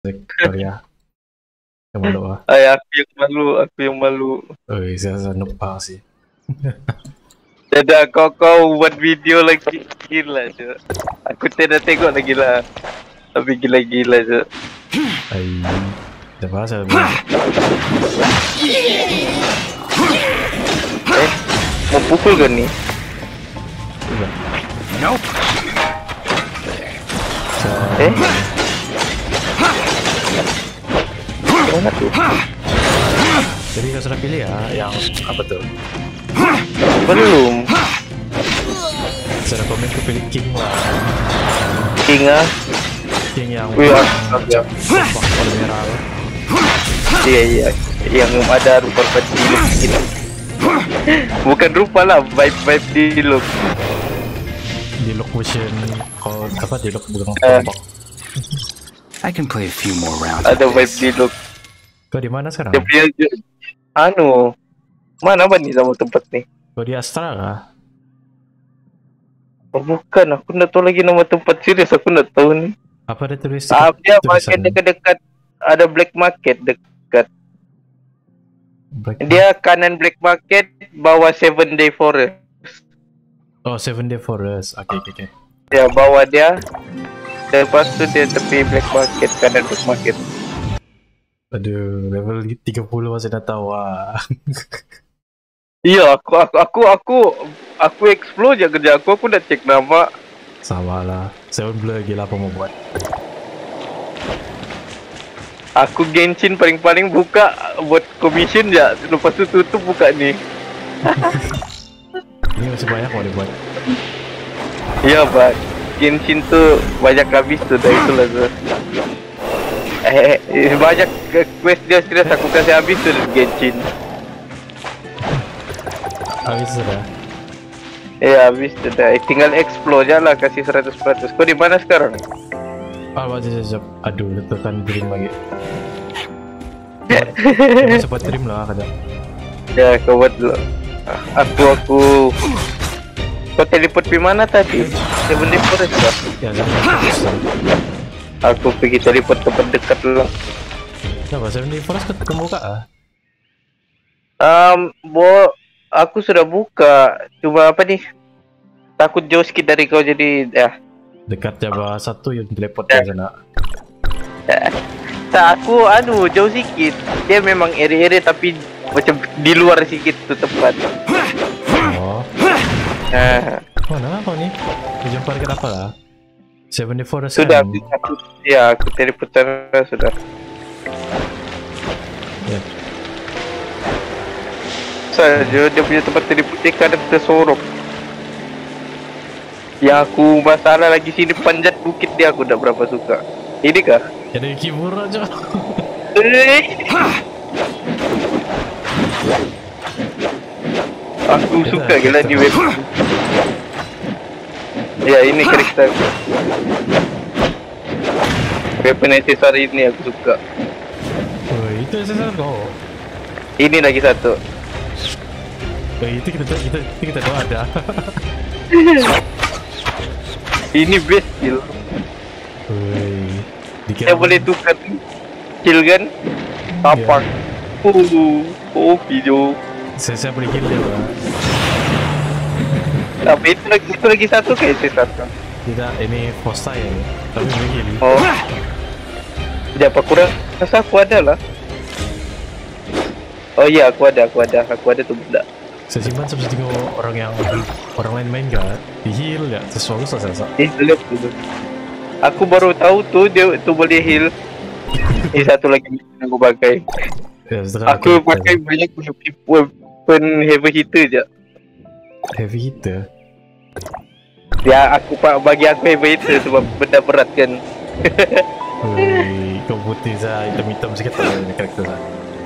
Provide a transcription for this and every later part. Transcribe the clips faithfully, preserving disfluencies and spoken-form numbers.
Korea. Yang malu ah. Ay, aku yang malu, aku yang malu. Oh, saya lupa sih. Dadah, kau kau buat video lagi gila je. Aku tidak tengok lagi lah. Tapi gila-gila je. Ay, dah bahasa lebih. Eh, mau pukul kan ni? Nope. Eh? Mana tu? Jadi kau sudah pilih ya, yang apa tuh? Belum. Sudah komen ke pilih King lah. King ah? King yang Wih, yang warna merah. Iya iya, yang ada rupa peti gitu. Bukan rupa lah, vibe-vibe di look. Di look motion, kalau apa di look bukan Uh, I can play a few more rounds. ada vibe di look. Kau di mana sekarang? Dia punya anu, mana apa nih sama tempat nih? Kau di Astra kah? Oh, bukan, aku nak tahu lagi nama tempat serius, aku nak tahu nih. Apa ada tulis? Ah, dia market dekat-dekat, ada black market dekat. Black Dia kanan black market, bawah seven day forest. Oh, Seven Day Forest. Oke, okay, oke, okay, oke. Okay. Ya, bawah dia. Lepas tu dia tepi black market, kanan black market. Aduh, level tiga puluh masih dah tahu ah. Iya, aku aku aku aku aku explore je kerja aku, aku dah cek nama. Sama lah. Seven Blur gila apa mau buat. Aku Genshin paling-paling buka buat commission je. Lepas tu tutup buka ni. Ini masih banyak mau dibuat. Iya, Pak. Genshin tu banyak habis tu dah itulah tu. Eh, eh, banyak quest dia serius aku kasih habis tu Genshin. Habis sudah. Ya, habis tu dah. Tinggal explore je lah, kasih seratus peratus. Kau di mana sekarang? Ah, masih siap. Aduh, letakkan dream lagi. Cepat dream lah kada. Ya, kau buat dulu. Aku aku. Kau teleport di mana tadi? Seven Day Forest lah. Ya, saya. Aku pergi teleport tempat dekat dulu. Kenapa Seven Day Forest ketemu kak ah? Um, bo, aku sudah buka. Cuma apa nih? Takut jauh sikit dari kau jadi ya. Dekat Java satu yang teleport ke sana. Tak, aku anu jauh sikit. Dia memang area-area tapi macam di luar sikit tu tempat. Oh. Nah, Mana kau ni? Kau jumpa dekat apa lah? Seven Day Forest sudah kan? aku, ya aku teleport sana sudah. Ya. Saja dia punya tempat teleport dia kadang tersorok. Yang aku masalah lagi sini panjat bukit dia aku tak berapa suka. Ini kah? Jadi kibur aja. Eh. Aku Kita, suka kita. gila di web. Ya ini karakter. Weapon accessory ini aku suka. Oh, itu accessory kau. Ini lagi satu. Oh, itu kita kita itu kita doa ada. Ini best skill. Woi. Saya boleh tukar skill kan? Tapak. Uh, oh video. Saya saya boleh kill dia lah. Tapi itu lagi itu lagi satu kayak satu. Tidak, ini posta ya. Tapi boleh kill. Oh. Jadi apa kurang? Rasa aku ada lah. Oh iya aku ada, aku ada, aku ada tu budak. Saya simpan sampai tengok orang yang orang lain main kan, di heal ya, sesuatu saya rasa. Eh, lihat dulu. Aku baru tahu tu dia tu boleh heal. Ini satu lagi yang aku pakai. Ya, Aku pakai banyak weapon heavy hitter je. Heavy hitter. Ya aku pak bagi aku heavy hitter sebab benda berat kan. Woi, kau putih saya hitam-hitam sikit lah ini karakter saya.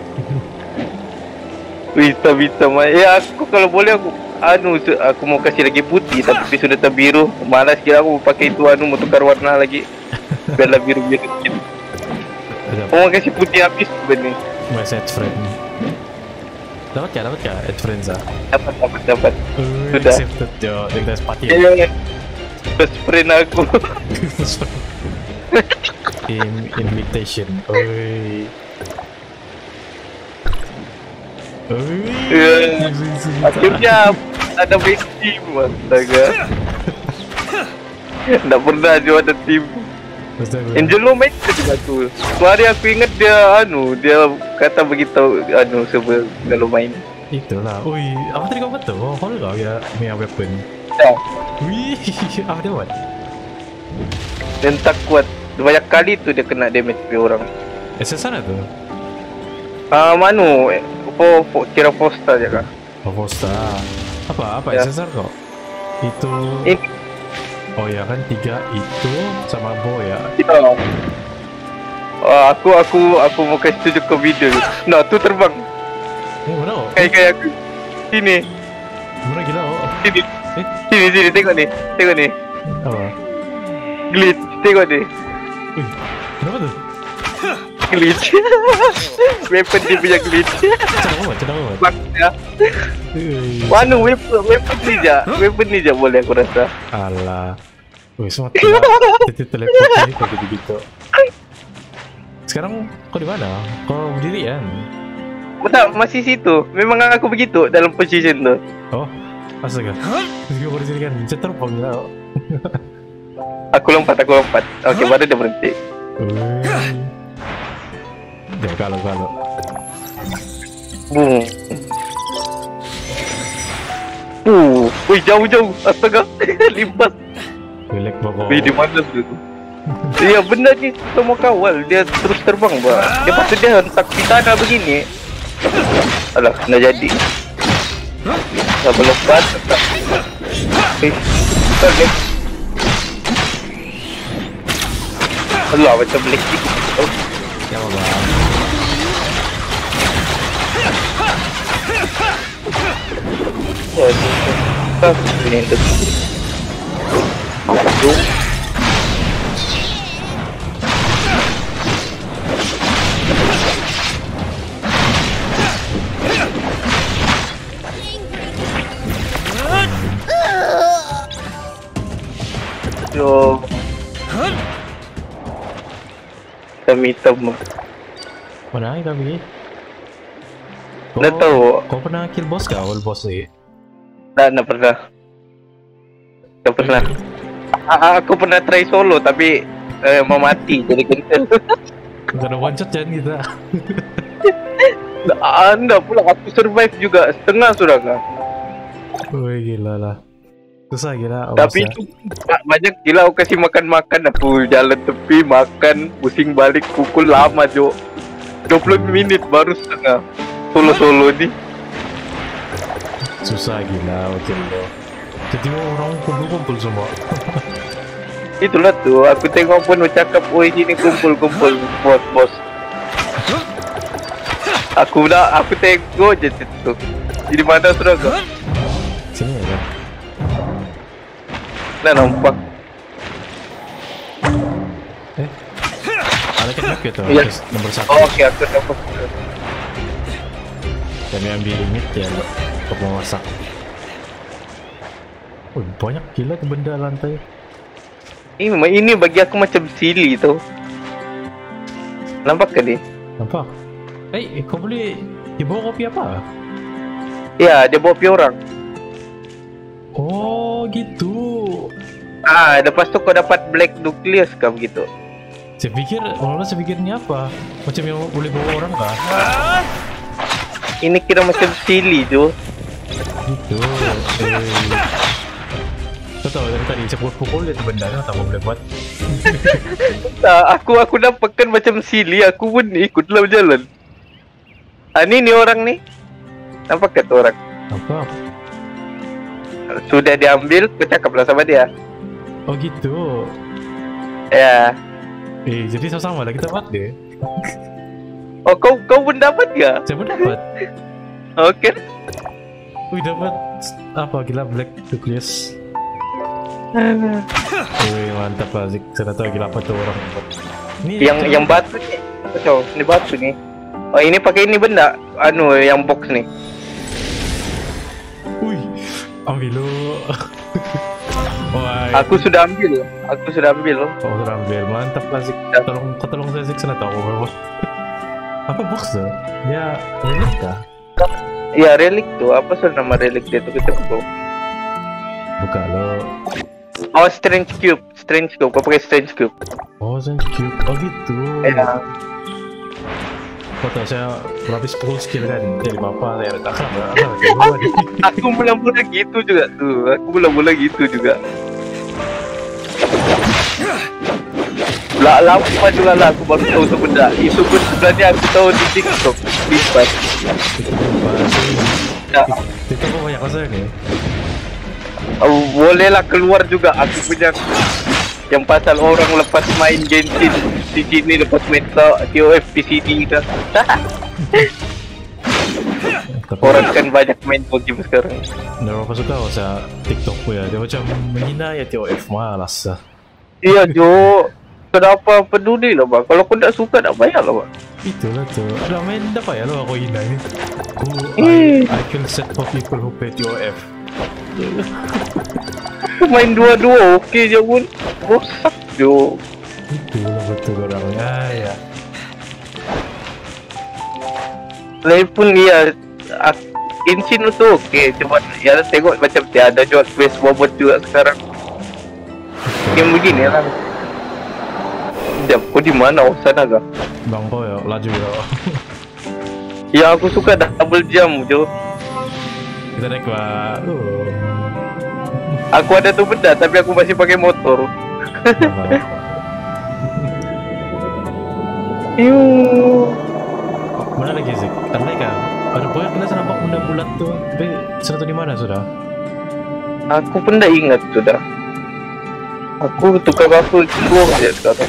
Hitam-hitam. Ya aku kalau boleh aku anu aku mau kasih lagi putih tapi sudah terbiru. Malas kira aku pakai itu anu mau tukar warna lagi. Biarlah biru-biru sikit. Mau kasih putih habis benih. Masih add friend. Dapat ya, dapat ya add friends ah. Dapat dapat dapat. Sudah. Sudah. Accepted yo, dengan sepati. Ya, ya. First friend aku. In invitation. Oi. Oi. Ya. Akhirnya ada main team, astaga. Tak pernah dia ada team. Angelo main juga tu. Suatu hari aku ingat dia anu, dia kata beritahu anu sebab kalau main. Itulah. Ui, apa tadi kau kata? Oh, kau kau ya punya weapon. Ya. Wih, apa dia buat? Dan tak kuat. Banyak kali tu dia kena damage ke orang. S S R tu? Ah, uh, manu, po, po kira posta je kah? Oh, posta. Apa? Apa Ya. S S R kau? Itu. Ini. Oh ya kan tiga itu sama Bo ya. Ya. Uh, aku aku aku mau kasih tunjuk ke video ni. Nah, tu terbang. Eh, mana? Oh? Kayak kayak aku. Sini. Mana gila? Oh. Sini. Eh, Sini sini tengok ni. Tengok ni. apa? Glitch. Tengok ni. Wih, kenapa tu? Glitch. Weapon dia punya glitch. Cadang amat, cadang amat. Maknya. Wih. Mana weapon weapon ni je. Weapon ni je boleh aku rasa. Alah. Wih, semua telah. Titik teleport ni kau gitu-gitu. Sekarang kau di mana? Kau berdiri kan? Tak, masih situ. Memang aku begitu dalam position tu. Oh, astaga. Terus kau berdiri kan? Bisa terbang lah. Aku lompat, aku lompat. Okey, baru dia berhenti. Wih. Dia kalau-kalau. Boom. Uh, wih jauh-jauh. Astaga. Limpas. Relax bawa. Wih, di mana tu? Ya benda ni semua kawal. Dia terus terbang bah. Dia patut dia hentak di tanah begini. Alah, nak jadi. Dah berlepas. Eh, tak leh. Alah, macam black stick. Oh. Ya bang. Oh, ni. Tak ni tu. Aduh. Yo. Hitam-hitam. Mana kita pergi? Dah tahu. Kau pernah kill boss kah? Awal boss ni? Tak, tak pernah. Tak pernah. A- aku pernah try solo tapi eh, mau mati jadi cancel. Kau ada one shot jangan kita. Anda pula aku survive juga setengah sudah kan. Wih gila lah. Susah gila. Tapi boss, itu ba- banyak gila aku kasih makan-makan aku jalan tepi makan pusing balik pukul lama jo. dua puluh minit baru setengah. Solo-solo ni. Susah gila kill lo. Jadi orang kumpul-kumpul semua. Itulah tu aku tengok pun cakap oi sini kumpul-kumpul bos-bos. Aku dah aku tengok je tu. Di mana sudah kau? Sini ya. Dah nampak. Eh. Ada kan nak gitu. Ya. Terus nomor satu. Oh, okey aku nampak. Kami ambil limit ya lo. Untuk memasak. Oh banyak gila tu benda lantai. Ini memang ini bagi aku macam silly tu. Nampak ke ni? Nampak? Eh, kau boleh dibawa kopi apa? Ya, dia bawa pi orang. Oh, gitu. Ah, lepas tu kau dapat black nucleus kah begitu? Saya pikir, orang saya pikir ni apa? Macam yang boleh bawa orang kah? Ini kira macam silly tu. Gitu. Eh. Kau tahu dari tadi saya pukul dia tu benda kan tak boleh buat. Tak, aku aku dapatkan macam silly, aku pun ikut dalam jalan. Ah, ni ni orang ni. Nampak ke tu orang? Apa? Sudah diambil, aku cakaplah sama dia. Oh gitu. Ya. Eh, jadi sama-sama lah kita buat deh. Oh, kau kau pun dapat ke? Saya pun dapat. Okey. Wih dapat apa gila black nucleus. Wih mantap lah. Saya tahu gila apa tuh orang. Ini Yang yang batu ni. Betul, ni batu ni. Oh, ini pakai ini benda. Anu yang box ni. Wih, ambil lo. Wah, Aku sudah ambil. Aku sudah ambil. oh, sudah ambil. Mantap lah Zik. Ya. Tolong, tolong saya Zik sana tahu apa. Apa box tuh? Dia relik kah? Ya relik tuh. Apa sih nama relik dia tuh kita tuh? Buka lo. Oh strange cube, strange cube. Kau pakai strange cube. Oh, Strange Cube. Oh gitu. Ya. Kau tahu saya berhabis full skill kan dari bapak saya tak sama. Aku mula-mula gitu juga tuh. Aku mula-mula gitu juga. Lah lama juga lah aku baru tahu tuh benda. Itu pun sebenarnya aku tahu di TikTok. Bisbat. Ya. Itu kok banyak masa ni. Oh, bolehlah keluar juga aku punya yang pasal orang lepas main Genshin di sini lepas main T O F P C D kan. Orang kan banyak main game sekarang. Nggak berapa suka kok saya TikTok ku ya. Dia macam menghina ya T O F malas lah. Iya Jo, kenapa peduli lah bang? Kalau kau tak suka tak payah lah bang. Itulah tuh. Udah main dah payah lo aku hina ni. Aku Eh. I, I can set for people who play T O F. Main dua-dua okey je pun. Rosak Jo. Itulah betul orangnya ya. Lain pun dia ah, Genshin tu okey, cuma ya tengok macam dia ada jual Space Bobot juga sekarang. Game begini lah. Jap, kau di mana? Oh sana kah? Bang kau ya laju ya. Yang aku suka double jump Jo. Kita naik lah. Oh. Aku ada tu benda tapi aku masih pakai motor. Yuh. Mana lagi Zik? Ada lagi kan? Ada pokoknya kita nampak benda bulat tuh. Tapi sana tuh di mana sudah? Aku pun dah ingat sudah. Aku tukar aku keluar aja sekarang.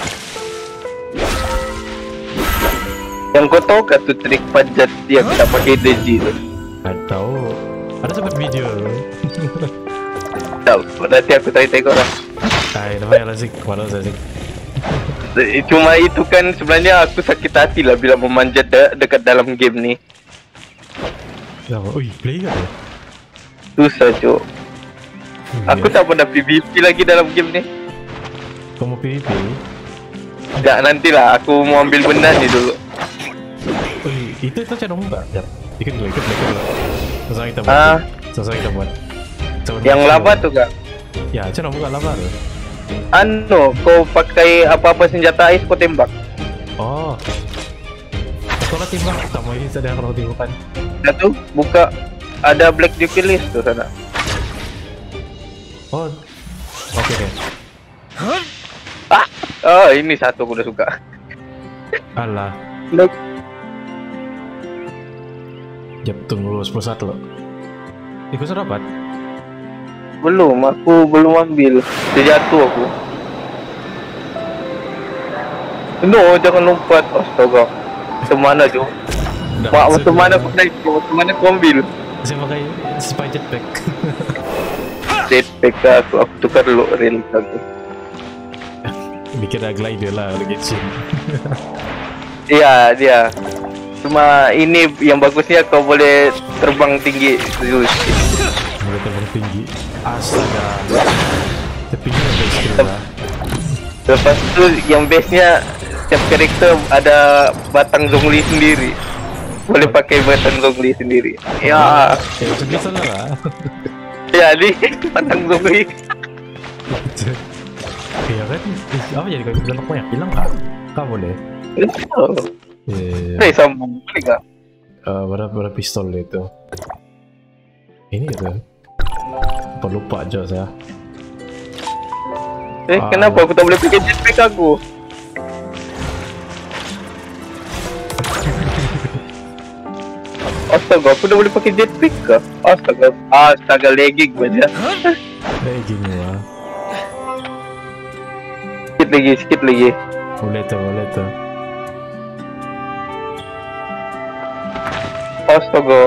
Yang kau tahu kan tu trik panjat dia kita pakai D G tu. Nggak tahu. Ada sempat video. Tahu, nanti aku tanya tengok lah. Hai, namanya lah Zik. Mana saya Zik? Cuma itu kan sebenarnya aku sakit hati lah bila memanjat de dekat dalam game ni. Ya, oi, play kan? Susah cok. Aku tak pernah P V P lagi dalam game ni. Kau mau P V P? Enggak, nantilah aku mau ambil benda ni dulu. Oi, itu itu channel enggak? Ya, ikut dulu, ikut dulu, ikut dulu. Selesai kita buat. Ah. Selesai kita buat. Coba Yang dulu. lava tu kak. Ya, channel buka lava tu. Anu, kau pakai apa-apa senjata ais kau tembak. Oh. Kalau timbang, kamu ini sedang kalau timbakan. Dah tu, buka ada Black Duty list tu sana. Oh. Oke okay, oke. Ah, oh ini satu aku udah suka. Alah. Black. Jap tunggu sepuluh satu loh. Ikut dapat? Belum, aku belum ambil. Terjatuh aku. No, jangan lompat. Astaga. Macam mana tu? Mak, macam mana aku naik? Macam mana aku ambil? Saya pakai spy jetpack. Jetpack aku, aku tukar dulu rel aku. Bikin ada glider lah, ada Genshin. Iya, dia. Cuma ini yang bagusnya kau boleh terbang tinggi. Boleh terbang tinggi. Astaga. Tapi ini ada skill lah. Lepas tu yang base-nya setiap karakter ada batang Zhongli sendiri. Boleh pakai batang Zhongli sendiri. Ya. Ya, macam biasa lah. Ya, ni batang Zhongli. Ya kan? Apa jadi kalau bilang banyak hilang kah? Kah boleh? Oh. Eh, Hey, sambung boleh tak? uh, berapa berapa pistol itu? Ini itu. Lupa lupa aja saya. Eh, Ah. kenapa aku tak boleh pakai jetpack aku? Astaga, aku dah boleh pakai jetpack ke? Astaga, astaga lagging baca. Eh gini lah. Sikit lagi, sikit lagi. Boleh tu, boleh tu. Astaga,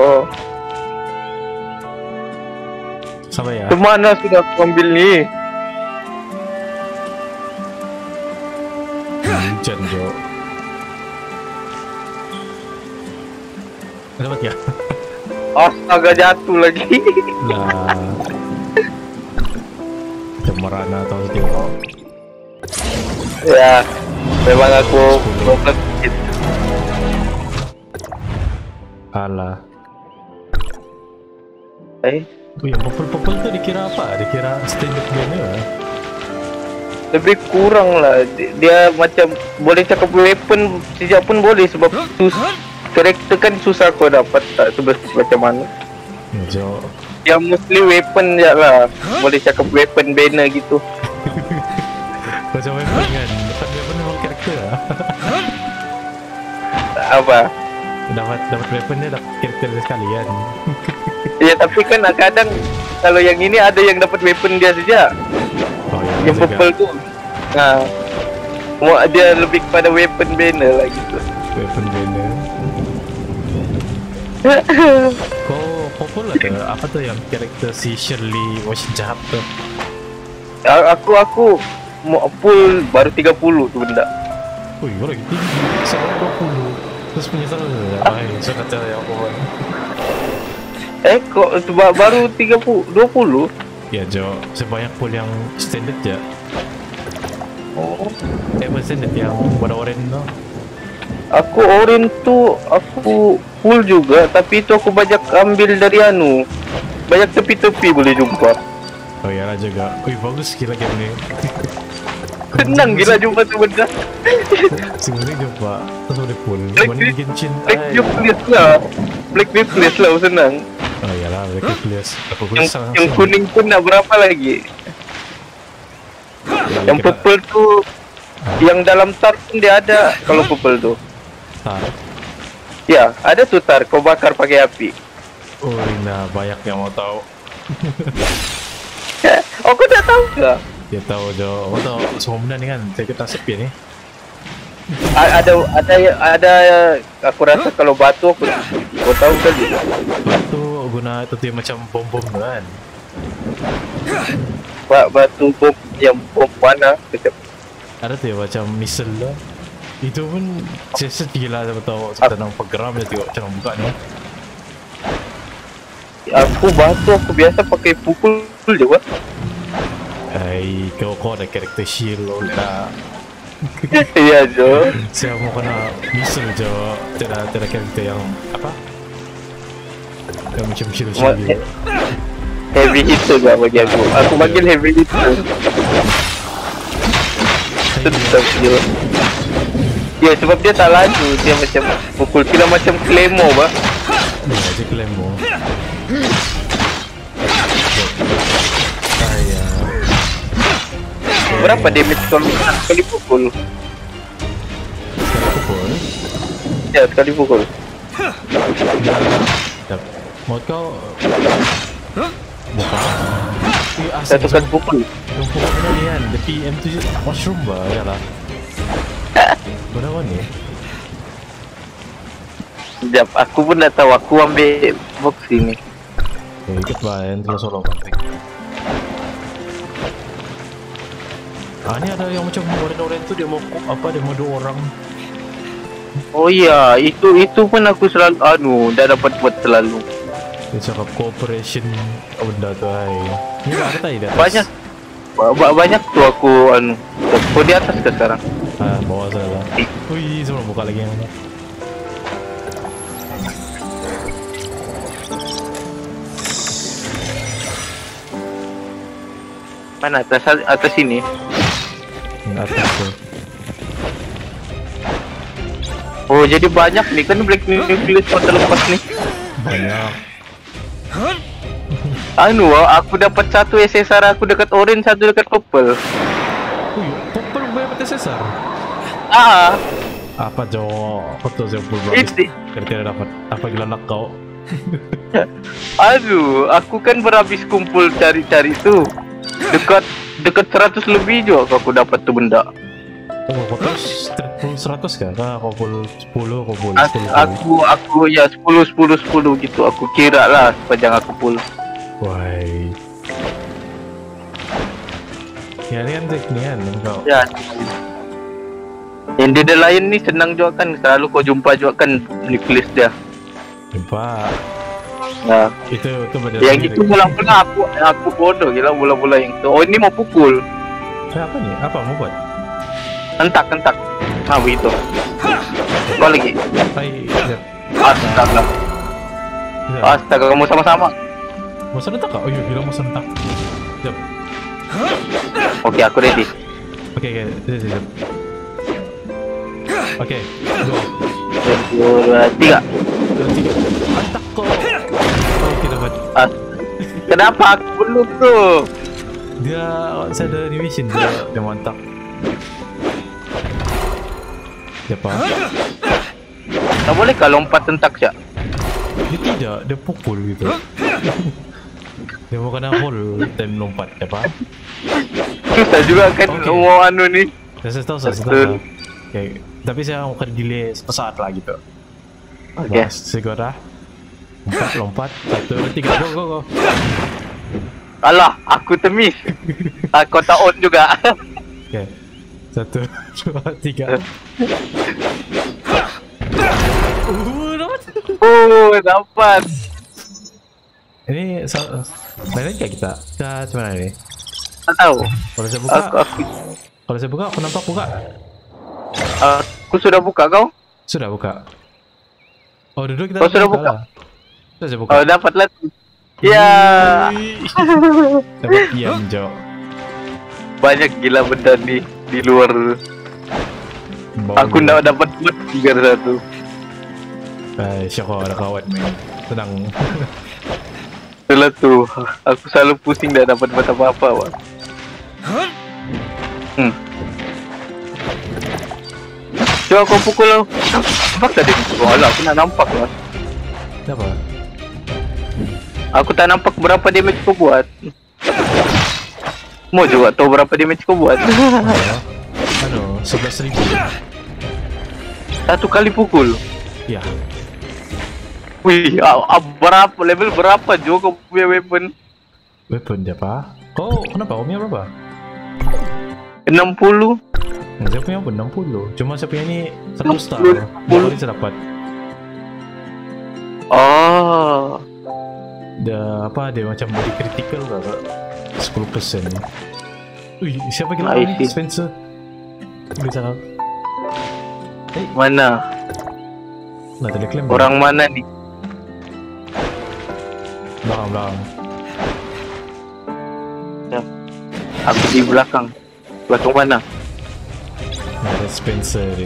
Sampai ya. kemana sudah aku ambil ni? Hujan Jo. Dapat ya? Astaga, jatuh lagi. Lah. Kita Marana atau Tio. Ya, memang aku goblok dikit. Alah. Eh, Oh yang purple-purple tuh dikira apa? Dikira standard game ya? lebih kurang lah. Dia, dia macam boleh cakap weapon sejak pun boleh sebab sus karakter kan susah kau dapat tak sebab macam mana. Jo. Yang mostly weapon je lah. Boleh cakap weapon banner gitu. Macam weapon kan? Dapat weapon memang karakter lah. Apa? Dapat dapat weapon dia dapat karakter dia sekalian. Ya tapi kan kadang kalau yang ini ada yang dapat weapon dia saja. Oh, Yang purple tu. Nah, mau dia lebih kepada weapon banner lah gitu. Weapon banner. Kau kau pun ada apa tuh yang karakter si Shirley macam jahat tuh? A- Aku aku mau full baru tiga puluh tu benda. Wih, kau lagi tinggi. Saya dua puluh. Terus menyesal lah. Ay, saya kata yang apa? Eh kok tu ba- baru tiga puluh dua puluh? Ya Jo, sebanyak pun yang standard ya. Oh. Eh, bukan standard yang warna oranye tu. Aku orange tu aku full juga tapi itu aku banyak ambil dari anu. Banyak tepi-tepi boleh jumpa. Oh ya lah juga. Wih, bagus gila game ni. Senang gila jumpa tu benda. Sebenarnya jumpa terus boleh full. Black Mana Myth- Genshin. Black Ay. nucleus lah. Black nucleus lah senang. Oh iyalah, Black Nucleus. Aku Yang, kusang. yang kuning pun nak berapa lagi? Yang purple tu yang dalam tar pun dia ada kalau purple tu. Tar. Ya, ada tu tar kau bakar pakai api. Oh, nah banyak yang mau tahu. Oh, kau tak tahu ke? Dia tahu Jo. Kau tahu semua benda ni kan. Saya kata sepi ni. A- ada ada ada aku rasa kalau batu aku kau tahu kan juga. Batu guna itu tu yang macam bom-bom tu kan. Ba- batu bom yang bom panah macam Ada tu yang macam missile lah. Itu pun saya gila saya tahu. Saya tenang pegeram dia tengok macam buka ni. aku batu aku biasa pakai pukul je buat. Hai, kau kau ada karakter shield lo lah. Ya Jo. Saya mau kena missile je. Tidak tidak karakter yang apa? Yang macam shield shield Ma- gitu. Heavy hitter gak bagi aku. Aku panggil heavy hitter. Tetap je. Ya sebab dia tak laju. Dia macam pukul kira macam claymore bah. Ya, dia Clembo. Ayah. Berapa damage kalau sekali pukul? Sekarang pukul. Ya sekali pukul. Dah. Mau kau buka. Ya, Satu kali pukul. Yang pukul mana ni kan? The P M tu mushroom bah, ya lah. Berapa ni? Sekejap, aku pun dah tahu. Aku ambil box ini. Ya, ikut bah, yang terus solo penting. Ah, ni ada yang macam orang-orang tu dia mau apa, dia mau dua orang. Oh iya, itu itu pun aku selalu anu dah dapat buat selalu. Dia cakap cooperation oh, benda tu hai. Ni dah ada tadi dah. Banyak ba- ba- banyak tu aku anu. Aku di atas ke sekarang. Ah, bawah sana lah. Ui, sebelum buka lagi yang mana. Mana atas atas sini? Yang atas tu. Oh jadi banyak nih kan Black Nucleus pada lepas nih. Banyak. Anu, aku dapat satu S S R aku dekat orange, satu dekat purple. Ui, purple boleh mati sesar. Ah, Apa jo? Foto saya purple. Itu. Kira-kira dapat. Apa gila nak kau? aduh, aku kan berhabis kumpul cari-cari tuh. Dekat dekat seratus lebih juga aku dapat tuh benda. Oh, foto triple seratus kan? Kah, kau pul sepuluh, kau pul As, sepuluh. aku aku ya sepuluh sepuluh sepuluh gitu. Aku kira lah sepanjang aku full. Why? Ya ni kan trik ni kan kau. Ya. Yang dia lain nih senang juga kan. Selalu kau jumpa juga kan nucleus dia. Jumpa. Nah, Itu itu belajar yang sendiri. itu mula-mula aku aku bodoh gila mula-mula yang itu. Oh ini mau pukul. Eh, apa nih? Apa mau buat? Hentak hentak. Nah begitu. Kau lagi. Hai, siap. Astaga. Siap. Astaga kamu sama-sama. Mau sentak kak? Oh iya, bilang mau sentak. Siap. Oke aku ready. Oke, oke, siap, siap. Oke, go. Satu, dua, tiga. Dua, tiga. Antak kok. Oh, kita buat. Ah, kenapa aku belum tuh? Dia, saya ada animation dia, dia mantap. Siapa? Tak boleh kah lompat hentak siap? Dia tidak, dia pukul gitu. Dia mau kena hole time lompat, apa? Susah juga kan Oke. mau anu nih. Saya tahu, saya tahu. Betul. Oke, tapi saya mau kena delay sesaat lah gitu. Oke. Mas, segera. Lompat, lompat. Satu, dua, tiga, go, go, go. Alah, aku temis. Aku tak on juga. Oke. Satu, dua, tiga. Uh, dapat. Oh, dapat. Ini so- main lagi nggak kita? Kita gimana ini? Tak tahu. Kalau saya buka, Aku, aku, kalau saya buka, aku nampak buka. aku sudah buka kau. Sudah buka. Oh, duduk kita. Oh, sudah buka? lah. Sudah saya buka. Oh, dapat lah. Ya, Wih. Dapat diam, Jo. banyak gila benda di di luar. Bau Aku dia. ndak dapat buat tiga satu. Eh, syukur ada kawan main. Tenang. Itulah tuh. Aku selalu pusing ndak dapat buat apa-apa, Wak. Hmm. Coba kau pukul lo. Nampak tadi? Oh, alah, aku nak nampak lah. Apa? Aku tak nampak berapa damage kau buat. Mau juga tahu berapa damage kau buat. Aduh, sebelas ribu. Satu kali pukul. Ya. Wih, ah, ah, berapa level berapa Jo kau punya weapon? Weapon dia apa? Kau kenapa? Kau punya berapa? enam puluh. Nah, saya punya pun enam puluh. Cuma saya punya ni seratus star. enam puluh. Baru saya dapat. Oh. Dia apa? Dia macam body critical ke? sepuluh persen. Wih, siapa kira I ni? see. Spencer. Boleh salah. Eh, Mana? nah tadi klaim. Orang mana nih? belakang belakang. Ya. Aku di belakang. Belakang mana? Nah, ada Spencer ni.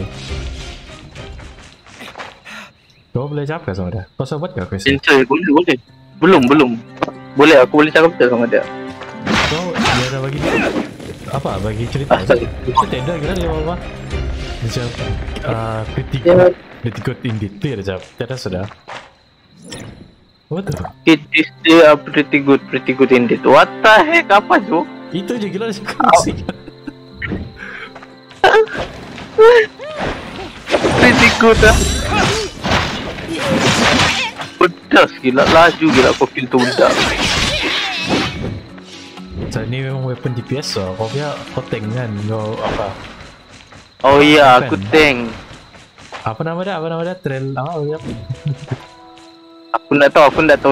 Kau boleh cakap sama dia? Kau sahabat ke aku? Sensor boleh boleh. Belum belum. Boleh aku boleh cakap tak sama dia. Kau dia ada bagi apa? Bagi cerita. Astaga. Kita tidak kira dia apa? Macam uh, pretty Ya. good, pretty good indeed. Tu ya jawab. Tiada sudah. Apa tu? It is still a pretty good, pretty good indeed. What the heck? Apa Jo? Itu je gila dia kongsi. Pretty good ah. Pedas gila, laju gila kau kill tu budak. So ni memang weapon D P S lah. Kau punya kau tank kan? Kau apa? Oh iya, Bukan. aku tank. Apa nama dia? Apa nama dia? Trail apa? Apa? Aku ndak tahu, aku ndak tahu.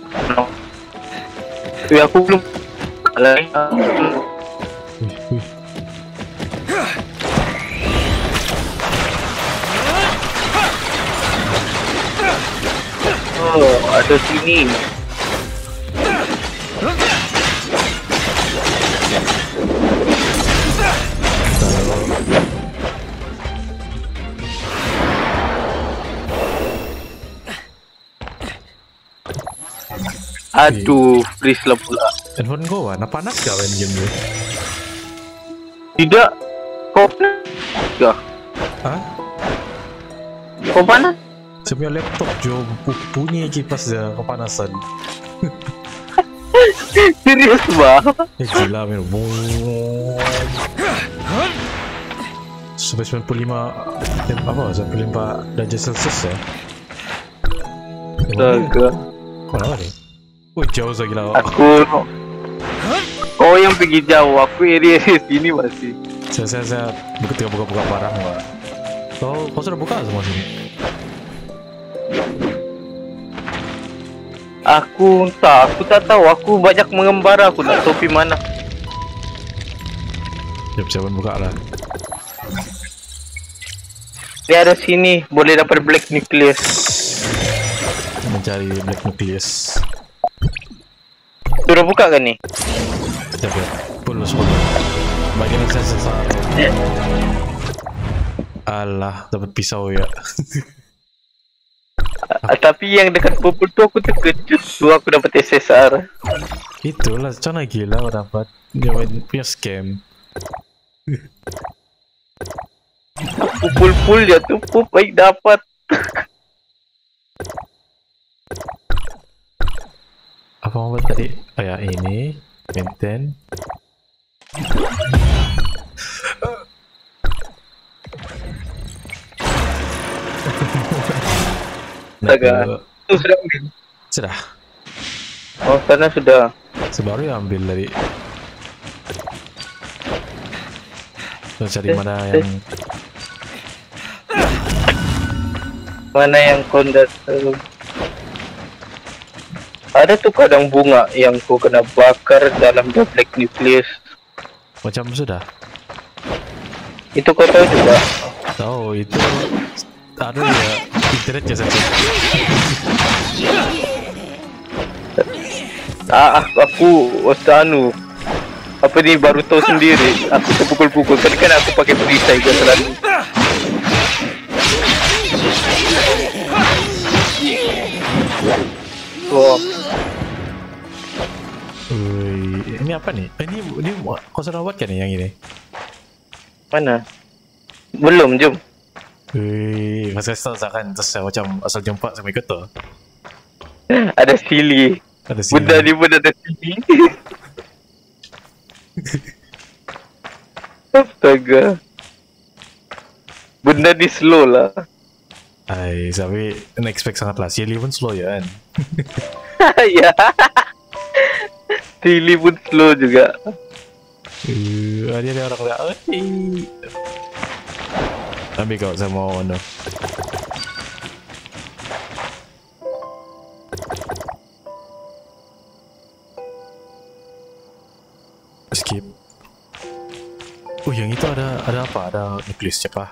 Tapi aku belum. Alah, Wih, wih. oh, ada sini. Aduh, freeze lah pula. Handphone kau warna panas kah main game ni? Tidak. Kau panas? Ya. Hah? Kau panas? Saya punya laptop jo bunyi kipas dia kepanasan. Serius bah? Eh gila men. Sampai sembilan puluh lima tem apa? sembilan puluh lima derajat Celsius ya. Astaga. Mana ni? Oh jauh sekali gila. Aku. Kau yang pergi jauh, aku area sini masih. Saya saya saya buka buka buka barang lah. Kau kau sudah buka semua sini? Aku tak, aku tak tahu. Aku banyak mengembara. Aku nak topi mana. Jom siapa buka lah. Dia ada sini. Boleh dapat black nucleus. Mencari black nucleus. Sudah buka kan ni? Sekejap ya. Pulus pulus. Bagian aksesor. Alah, dapat pisau ya. Ah, tapi yang dekat purple tu aku terkejut tu aku dapat S S R. Itulah, macam mana gila kau dapat. Dia main punya scam. Aku full-full dia tu pun baik dapat. Apa mau buat tadi? Oh ya, ini maintain. Astaga. Tu sudah ambil. Sudah. Oh, sana sudah. Sebaru ya ambil tadi. Kita cari mana yang mana yang kondat. Ada tu kadang bunga yang kau kena bakar dalam the black nucleus. macam sudah. Itu kau tahu juga. Tahu itu ada ya internetnya saja. Ah, aku Ostanu. Apa ni baru tahu sendiri. Aku terpukul-pukul. Kan kan aku pakai perisai ke selalu. Oh. Ui, ini apa nih? Eh, ini ini kau sudah buat kan yang ini? Mana? Belum, jom. Wih, masih asal kan terus saya macam asal jumpa sama ikut tu. Ada sili. Ada sini. Benda ni pun ada sili. Astaga. Benda ni slow lah. Ay, tapi expect sangat lah. Sili pun slow ya kan? Ya. Sili pun slow juga. Uh, dia ada orang lihat. Ambil kau saya mau no. Skip. Oh, yang itu ada ada apa? Ada nucleus siapa?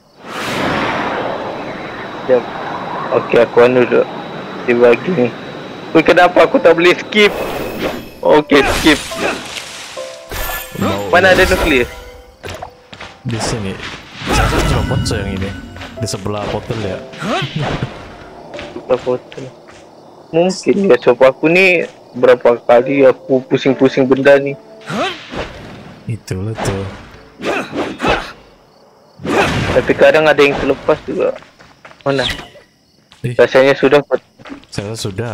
Jom. Okey, aku anu dulu. Dia bagi ni. Weh, kenapa aku tak boleh skip? Okey, skip. Mau Mana ada nukleus? di sini. Saya rasa cuma ponsel yang ini. Di sebelah portal ya. Buka botol. Mungkin ya, sebab aku ni berapa kali aku pusing-pusing benda ni. Itulah tuh. Tapi kadang ada yang terlepas juga. Mana? Eh, Rasanya sudah. saya rasa sudah.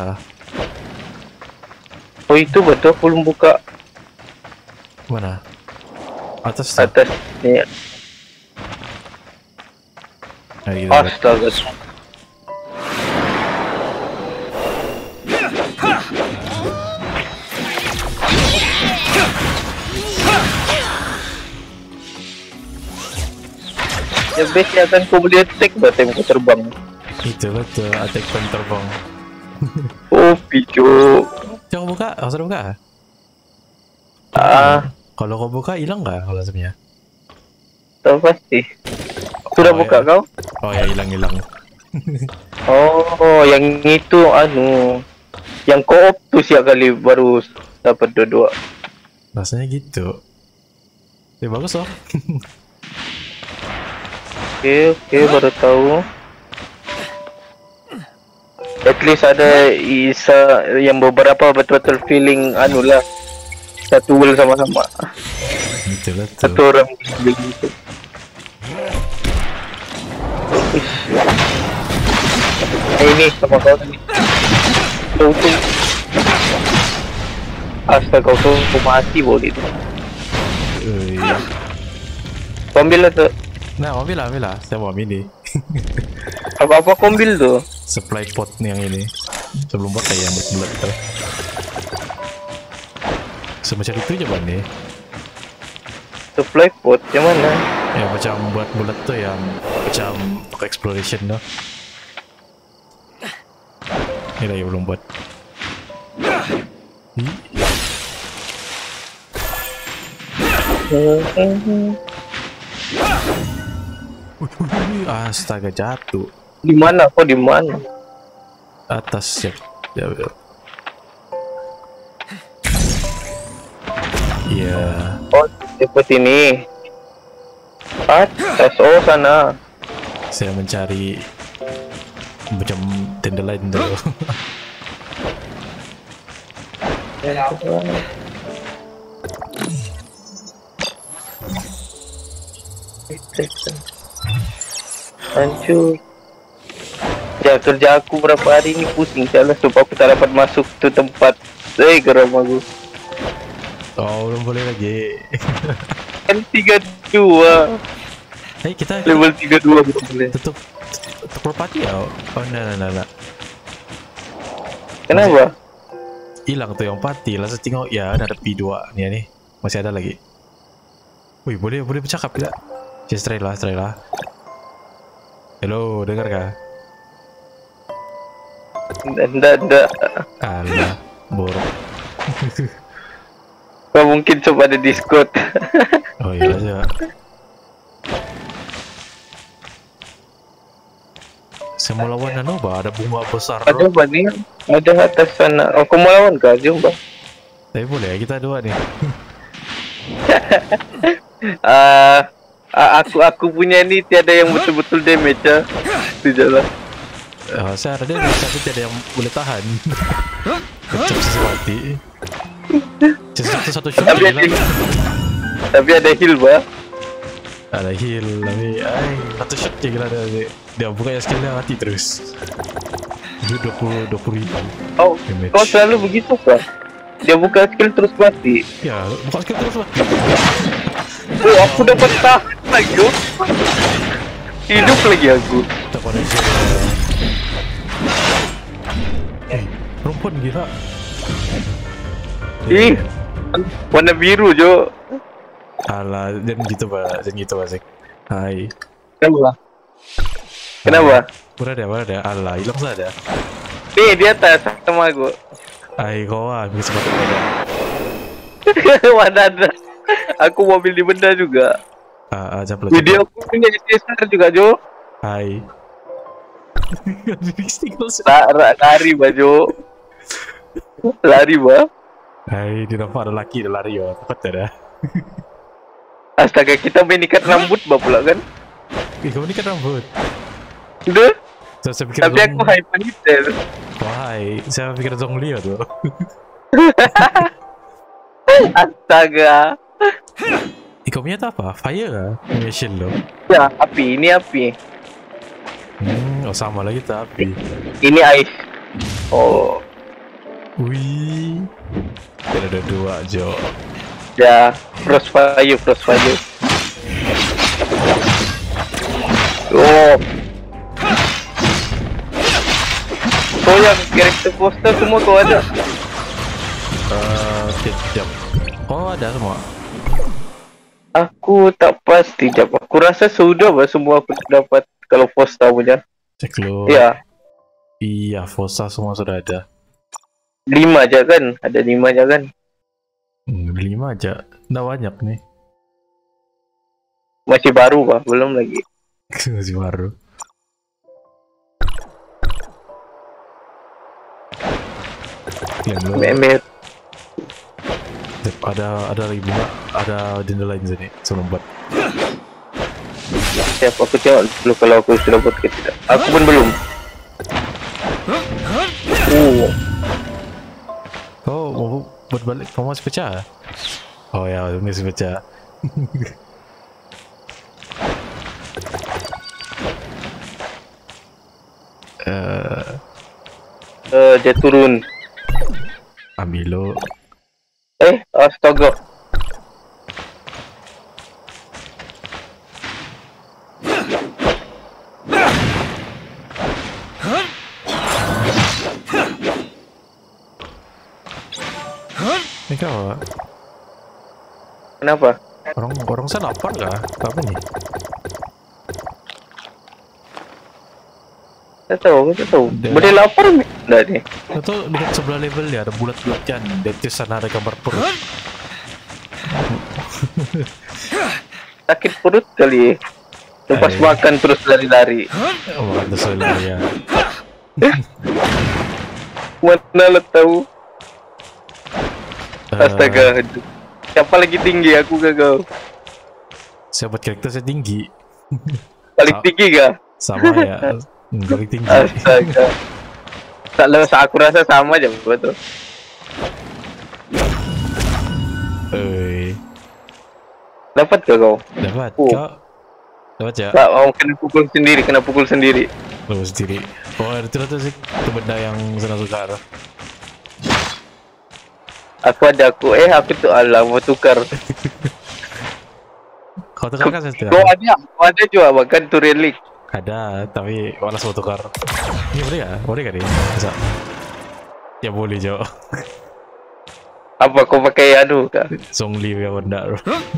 Oh, itu betul aku belum buka. Mana? Atas tuh. Atas ni. Nah, gitu, lihat. Astaga. Ya best ya kan kau boleh attack berarti kau terbang. Itulah tuh attack pen terbang. Oh picu. Coba buka, kau sudah buka? Ah, Kalau kau buka hilang nggak kalau sebenarnya? tahu pasti. Sudah Oh, buka ya. kau? Oh ya hilang hilang. Oh, yang itu anu. Yang co-op tu siap kali baru dapat dua-dua. Rasanya gitu. Ya bagus loh. Oke, oke baru tahu. At least ada isa yang beberapa betul-betul feeling anu lah. Satu world sama-sama. Itulah tuh. Satu orang feeling itu. Ish. Eh, ini sama kau tadi. Tuh tuh. Astaga kau tuh aku mati boleh tu. Ui. Kau ambil lah tu. Nah, ambil lah, ambil lah. Saya mau ambil ni. Apa-apa kau ambil tu. Supply pot ni yang ini. Sebelum pakai yang bulat tu. Semacam itu je bang ni. Supply pot yang mana? Ya macam buat bulat tu yang macam pakai exploration tu. Ni lagi belum buat. Astaga, jatuh. Di mana? Kok di mana? Atas ya. Ya, ya. Iya. Oh, ikut ini. Atas, oh sana. Saya mencari macam tenda lain dulu. Hancur. Ya, kerja aku berapa hari ini pusing salah sebab aku tak dapat masuk tu tempat. Eh, geram aku. Oh, belum boleh lagi. Kan tiga dua. Hei, kita Level tiga dua boleh. tutup tutup properti ya? Oh, nah, nah, nah, nah. Kenapa? Hilang tuh yang pati. Langsung tengok, ya ada P dua nih, nih. Masih ada lagi. Wih, boleh boleh bercakap tidak? Just try lah, try lah. Hello, dengar kah? Nggak, nggak. Alah, borok. Nggak mungkin coba ada Discord. Oh iya aja. Saya mau lawan Nanoba, ada bunga besar. Ada apa nih? Ada atas sana. Oh, kau mau lawan kah? Jumpa. Tapi boleh, kita dua nih. Ah, uh, aku aku punya ni tiada yang betul-betul damage ya. Tidaklah. Oh, saya ada dia, tapi tidak yang boleh tahan. Kecap sesuatu. Satu satu shot Tapi ada, tapi ada heal bah. Ada heal, tapi ay, satu shot je gila dia. Dia buka ya skillnya mati terus. Dia dua puluh dua puluh ribu. Oh, damage. kau selalu begitu kah? Dia buka skill terus mati. Ya, buka skill terus mati. Oh, aku dapat tahan lagi. Oh. Hidup lagi aku. Tak pada dia. Eh, perempuan gila. Ih, warna biru Jo. Alah, dan gitu pak, dan gitu pak. Hai. Kenapa? Kenapa? Mana dia, mana dia? Alah, hilang saja. Nih di atas sama aku. Hai, kau ah, bisa pakai benda. Mana ada? Aku mau beli benda juga. Ah, ah, jump Video aku punya C S R juga Jo. Hai. La la lari baju. Lari bah. Hai, dia nampak ada laki dia lari ya. Takut ada. Astaga, kita main ikat rambut bah pula kan? Eh, kamu ni kan rambut. Udah. So, saya pikir Tapi aku high ponytail. Wahai, saya pikir Zhongli tu. Astaga. Eh, kau punya tu apa? Fire kah? Punya shield tu. Ya, api. Ini api. Hmm, oh sama lah kita api. Ini ice. Oh. Wih. Kita ada dua Jo. Ya, frostfire, frostfire. Oh. Kau yang karakter poster semua kau ada? Uh, Sekejap. Oh ada semua. Aku tak pasti jap. Aku rasa sudah bah semua aku dapat kalau poster punya. Cek lo. Ya, Iya, Fossa semua sudah ada. lima aja kan? Ada lima aja kan? Hmm, lima aja. Nggak banyak nih. Masih baru bah, belum lagi. Masih baru. Yang lo. Memer. Ada ada lagi bunga, ada jendela lain sini. Sebelum buat. Siap, aku tengok dulu kalau aku sudah buat ke tidak. Aku pun belum. Oh, Oh, mau buat balik, kamu masih pecah? Oh ya, masih pecah. uh, uh, dia turun. ambil lo. Eh, astaga. Ini kau Kenapa? orang orang saya lapar kah? Apa nih? Tak tahu, tak tahu. Dia- Boleh lapar dah ni. Atau dekat sebelah level dia ada bulat-bulat kan. Dan di sana ada gambar perut. Sakit perut kali. Lepas Eh. makan terus lari-lari. Oh, ada soalnya ya. Mana lah tahu. Eh, Astaga. Siapa lagi tinggi aku ke kau? Saya buat karakter saya tinggi. Paling Sa- tinggi kah? Sama ya. Hmm, paling tinggi. Astaga. Tak lah, aku rasa sama je betul. Eh, Dapat ke kau? dapat. Oh. Kau dapat ya? Tak mau kena pukul sendiri, kena pukul sendiri. Lu sendiri. Oh, itu tuh sih itu benda yang senang suka. Aku ada aku eh aku tu alah mau tukar. Kau tukar kan saya Kau ada, kau ada juga bahkan tu relik. Ada, tapi malas mau tukar. Ini boleh ya? Boleh kan ini? Bisa? Ya boleh Jo. Apa kau pakai anu kah? Zhongli ya benda.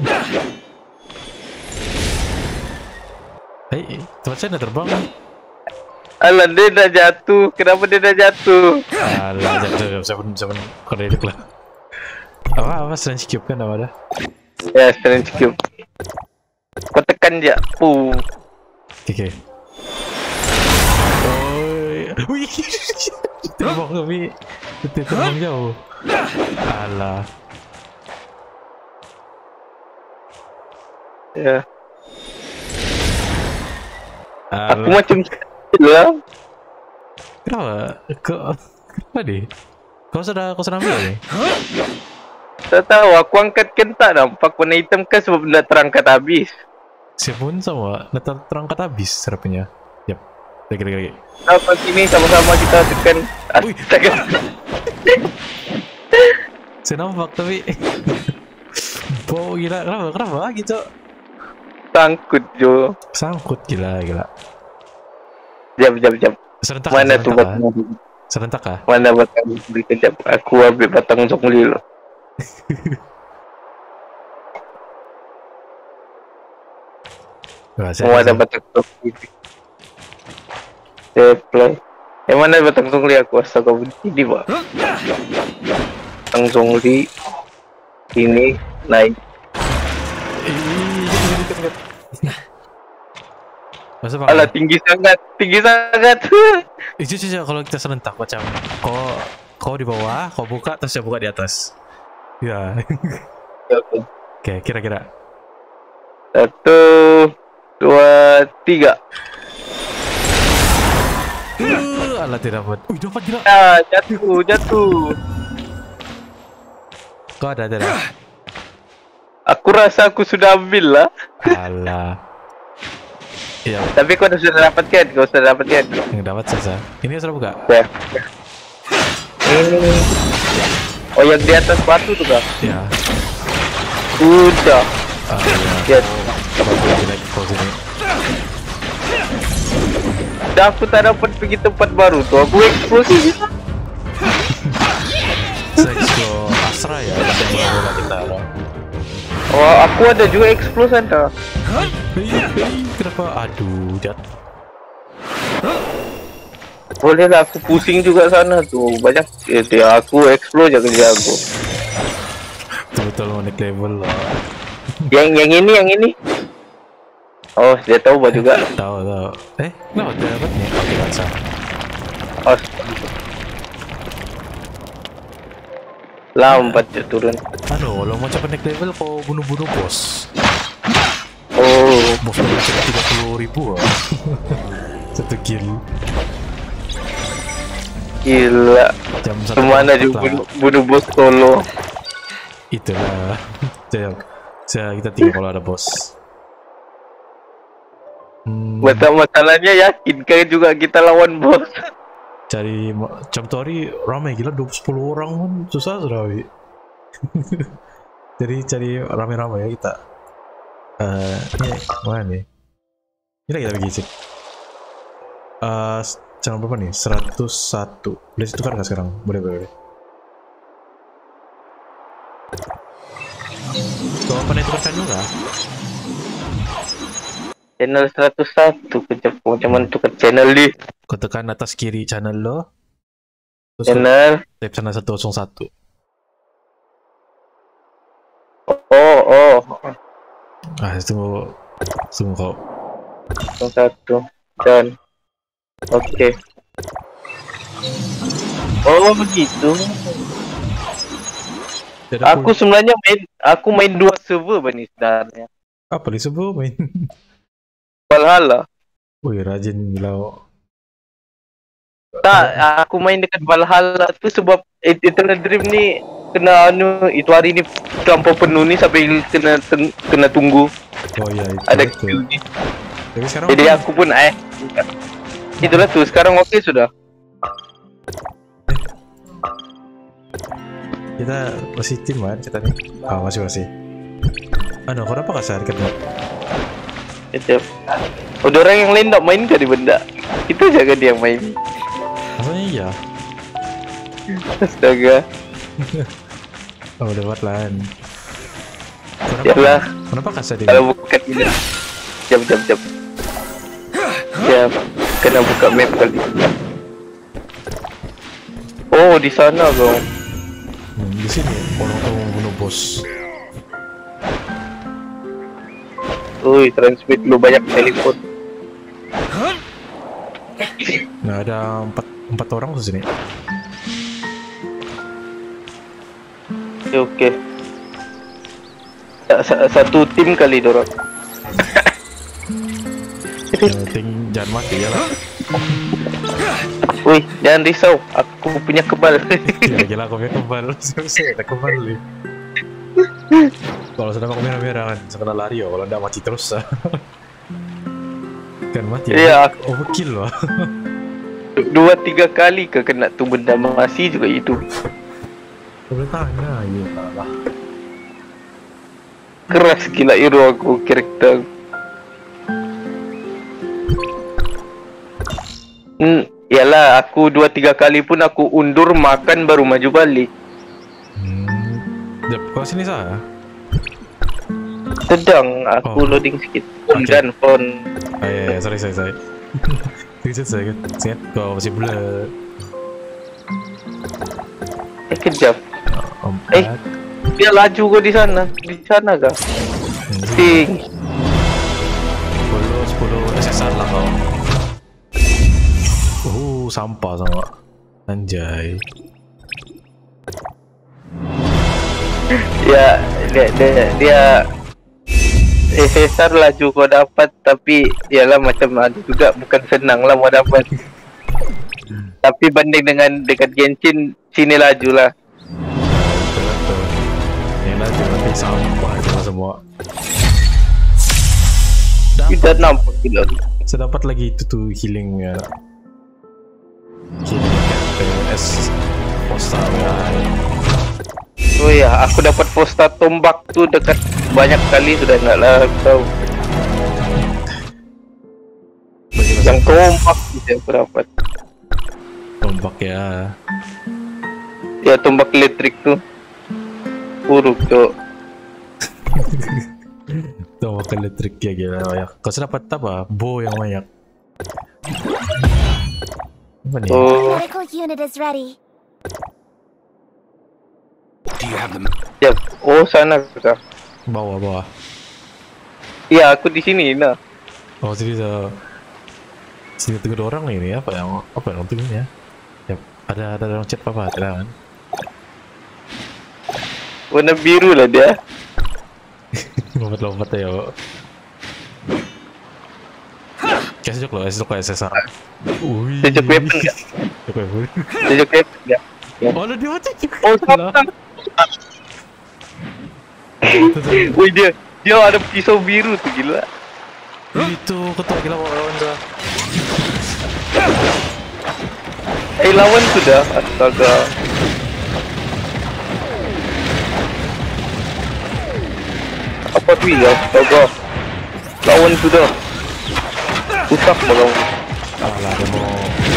Hei, tempat saya dah terbang. Alah dia dah jatuh. Kenapa dia dah jatuh? Alah, jatuh. Saya pun, saya pun kredit lah. Apa, apa, strange cube kan apa dah? Ya, strange cube. Kau tekan je. Puh. Oke, oke. Oi, wih, terbang kami, terbang jauh. Alah, Ya. Aku alah. macam lah. Kenapa? Kau, kenapa deh? Kau sudah, kau sudah ambil ni? Tak tahu. Aku angkat kan tak nampak warna hitam kan sebab nak terangkat habis. Saya pun sama, nak ter terangkat habis serapnya. Yap, lagi lagi lagi. Apa sini sama-sama kita tekan. Ui. Astaga. Saya nampak tapi, bau gila. Kenapa? Kenapa gitu? Sangkut Jo. Sangkut gila gila. Jap jap jap. Serentak Mana kah? tu Serentak kah? batang? Serentak kah? Mana batang beli kejap. Aku ambil batang zongli dulu. Wah, Semua ada batang zongli. Saya apply. Yang mana batang zongli aku? Astaga ini pak. Batang zongli. Ini naik. Masa Alah tinggi sangat, tinggi sangat. Itu saja kalau kita serentak macam kau kau di bawah, kau buka terus saya buka di atas. Ya. Oke. Oke, kira-kira. Satu, dua, tiga. Uh, alah tidak dapat. Wih, dapat gila. Ah, jatuh, jatuh. Kau ada ada. Aku rasa aku sudah ambil lah. Alah. Iya, Tapi kau dah sudah dapatkan, kau sudah dapatkan. yang dapat saja. Ini sudah buka. Ya. Ini. Oh yang di atas batu tu kah? Ya. Sudah. Ah, Ya. ya. Coba lagi naik ke sini. Dah aku tak dapat pergi tempat baru tu. Aku eksplosif. Saya explore Asra ya, yang bola kita. Oh, aku ada juga eksplosan dah. Hei, hei, kenapa? Aduh, jatuh. Boleh lah aku pusing juga sana tu. Banyak eh, dia aku explode je kerja aku. Betul-betul mau naik level lah. Yang yang ini yang ini. Oh, dia tahu bah juga. Tahu tahu. Eh, kenapa dia dapat nih? Oke, baca. Oh. Lambat je turun. Anu, kalau mau cepat naik level kau bunuh-bunuh bos. Oh, Bos udah cepat tiga puluh ribu ah. Satu kill. gila. Jam satu. Kemana malam juga lah. bunuh, bunuh bos solo. Itulah. Saya, saya kita tinggal kalau ada bos. Hmm, Masa masalahnya yakinkan juga kita lawan bos. cari ma- jam tu hari ramai gila dua puluh orang pun susah sudah. Wi. Jadi cari ramai-ramai ya kita. Eh, ini mana nih? Ini lagi lagi cek. Eh, channel berapa nih? seratus satu. Boleh tukar nggak sekarang? Boleh boleh. boleh. Tuh apa nih tukarkan juga? Channel seratus satu. Kejap, macam mana tukar channel ni? Kau tekan atas kiri channel lo. Terus Channel. kau tap channel seratus satu. Oh, oh. Ah, tunggu. Tunggu kau. Yang satu. Dan. Okey. Oh, begitu. Jadi Aku sebenarnya main, aku main dua server bani sebenarnya. apa ni sebelum main? Valhalla. Wih, rajin gila. Tak, aku main dekat Valhalla tu sebab Eternal Dream ni kena anu, itu hari ni terlampau penuh ni sampai kena teng, kena tunggu. Oh ya, itu. Ada itu. queue ni. Tapi sekarang Jadi aku pun eh itulah tu, sekarang okey sudah. kita masih tim kan kita nih. Ah, masih masih. Anu, kenapa kasar kan? Kejap. Udah orang yang lain tak main ke di benda? Kita jaga dia yang main. Rasanya iya. Astaga. Oh, dapat lan. Yalah. Kenapa kasar dia? Kalau bukan ini. Jap jap jap. Jap. Kena buka map kali. Oh, di sana kau. Hmm, di sini orang tuh membunuh bos. Ui, transmit lu banyak telepon. Nah, ada empat empat orang di sini. Oke, oke. Sa- sa- Satu tim kali dorong. Yang penting jangan mati ya lah. Wih, jangan risau. Aku punya kebal. Gila gila aku punya kebal. Saya ada kebal nih. Kalau sedang aku merah-merah kan, sekena lari ya. Kalau nggak mati terus lah. Kan mati. Iya, Oh, kill loh. Dua tiga kali ke kena tu benda masih juga itu. Boleh tanya, ya lah. Keras gila hero aku karakter. Hmm, yalah aku dua tiga kali pun aku undur makan baru maju balik. Hmm. Jap, kau sini sah? Sedang aku Oh. loading sikit. Phone Okay. dan phone. Ah ya, ya, sorry sorry sorry. Kejut saya, ingat kau masih blur. Eh kejap. Empat. Eh, dia laju kok di sana. Di sana kah? Hmm, Ting. sepuluh sepuluh S S R lah kau. Uh, sampah sama. Anjay. Ya, dia dia, dia S S R laju kau dapat, tapi yalah macam ada juga bukan senang lah mau dapat. Tapi banding dengan dekat Genshin sini laju lah. Betul betul. Yang lagi nanti sampah itu lah semua. Kita nampak gila. Saya dapat lagi itu tuh healing ya. Healing P S Posta ya. Oh ya, aku dapat posta tombak tu dekat banyak kali sudah nak lah tahu. Yang tombak bisa aku dapat. Tombak ya. Ya tombak elektrik tu. Buruk tu. Tombak elektrik ya gila banyak. Kau sudah dapat apa? Bow yang banyak. Apa nih? Oh, Medical unit is ready. Do you have the ya. Oh sana kah? Bawah bawah. Ya aku di sini nah. Oh sini ada sini tiga orang nih ini apa yang apa yang untuk ini ya? Yap, ada ada orang chat apa ada kan? Warna biru lah dia. Lompat-lompat ya. Kasih jok lo, kasih jok S S R. Wih. Sejak weapon enggak? Jok weapon. Sejak weapon enggak? Oh, ada dia mati. Oh sama. Wih dia dia ada pisau biru tu gila. Itu ketua gila lawan dah. Eh lawan sudah. Astaga. Apa tu ya? Astaga. Lawan sudah. Usak bagang. Alah, dia mau.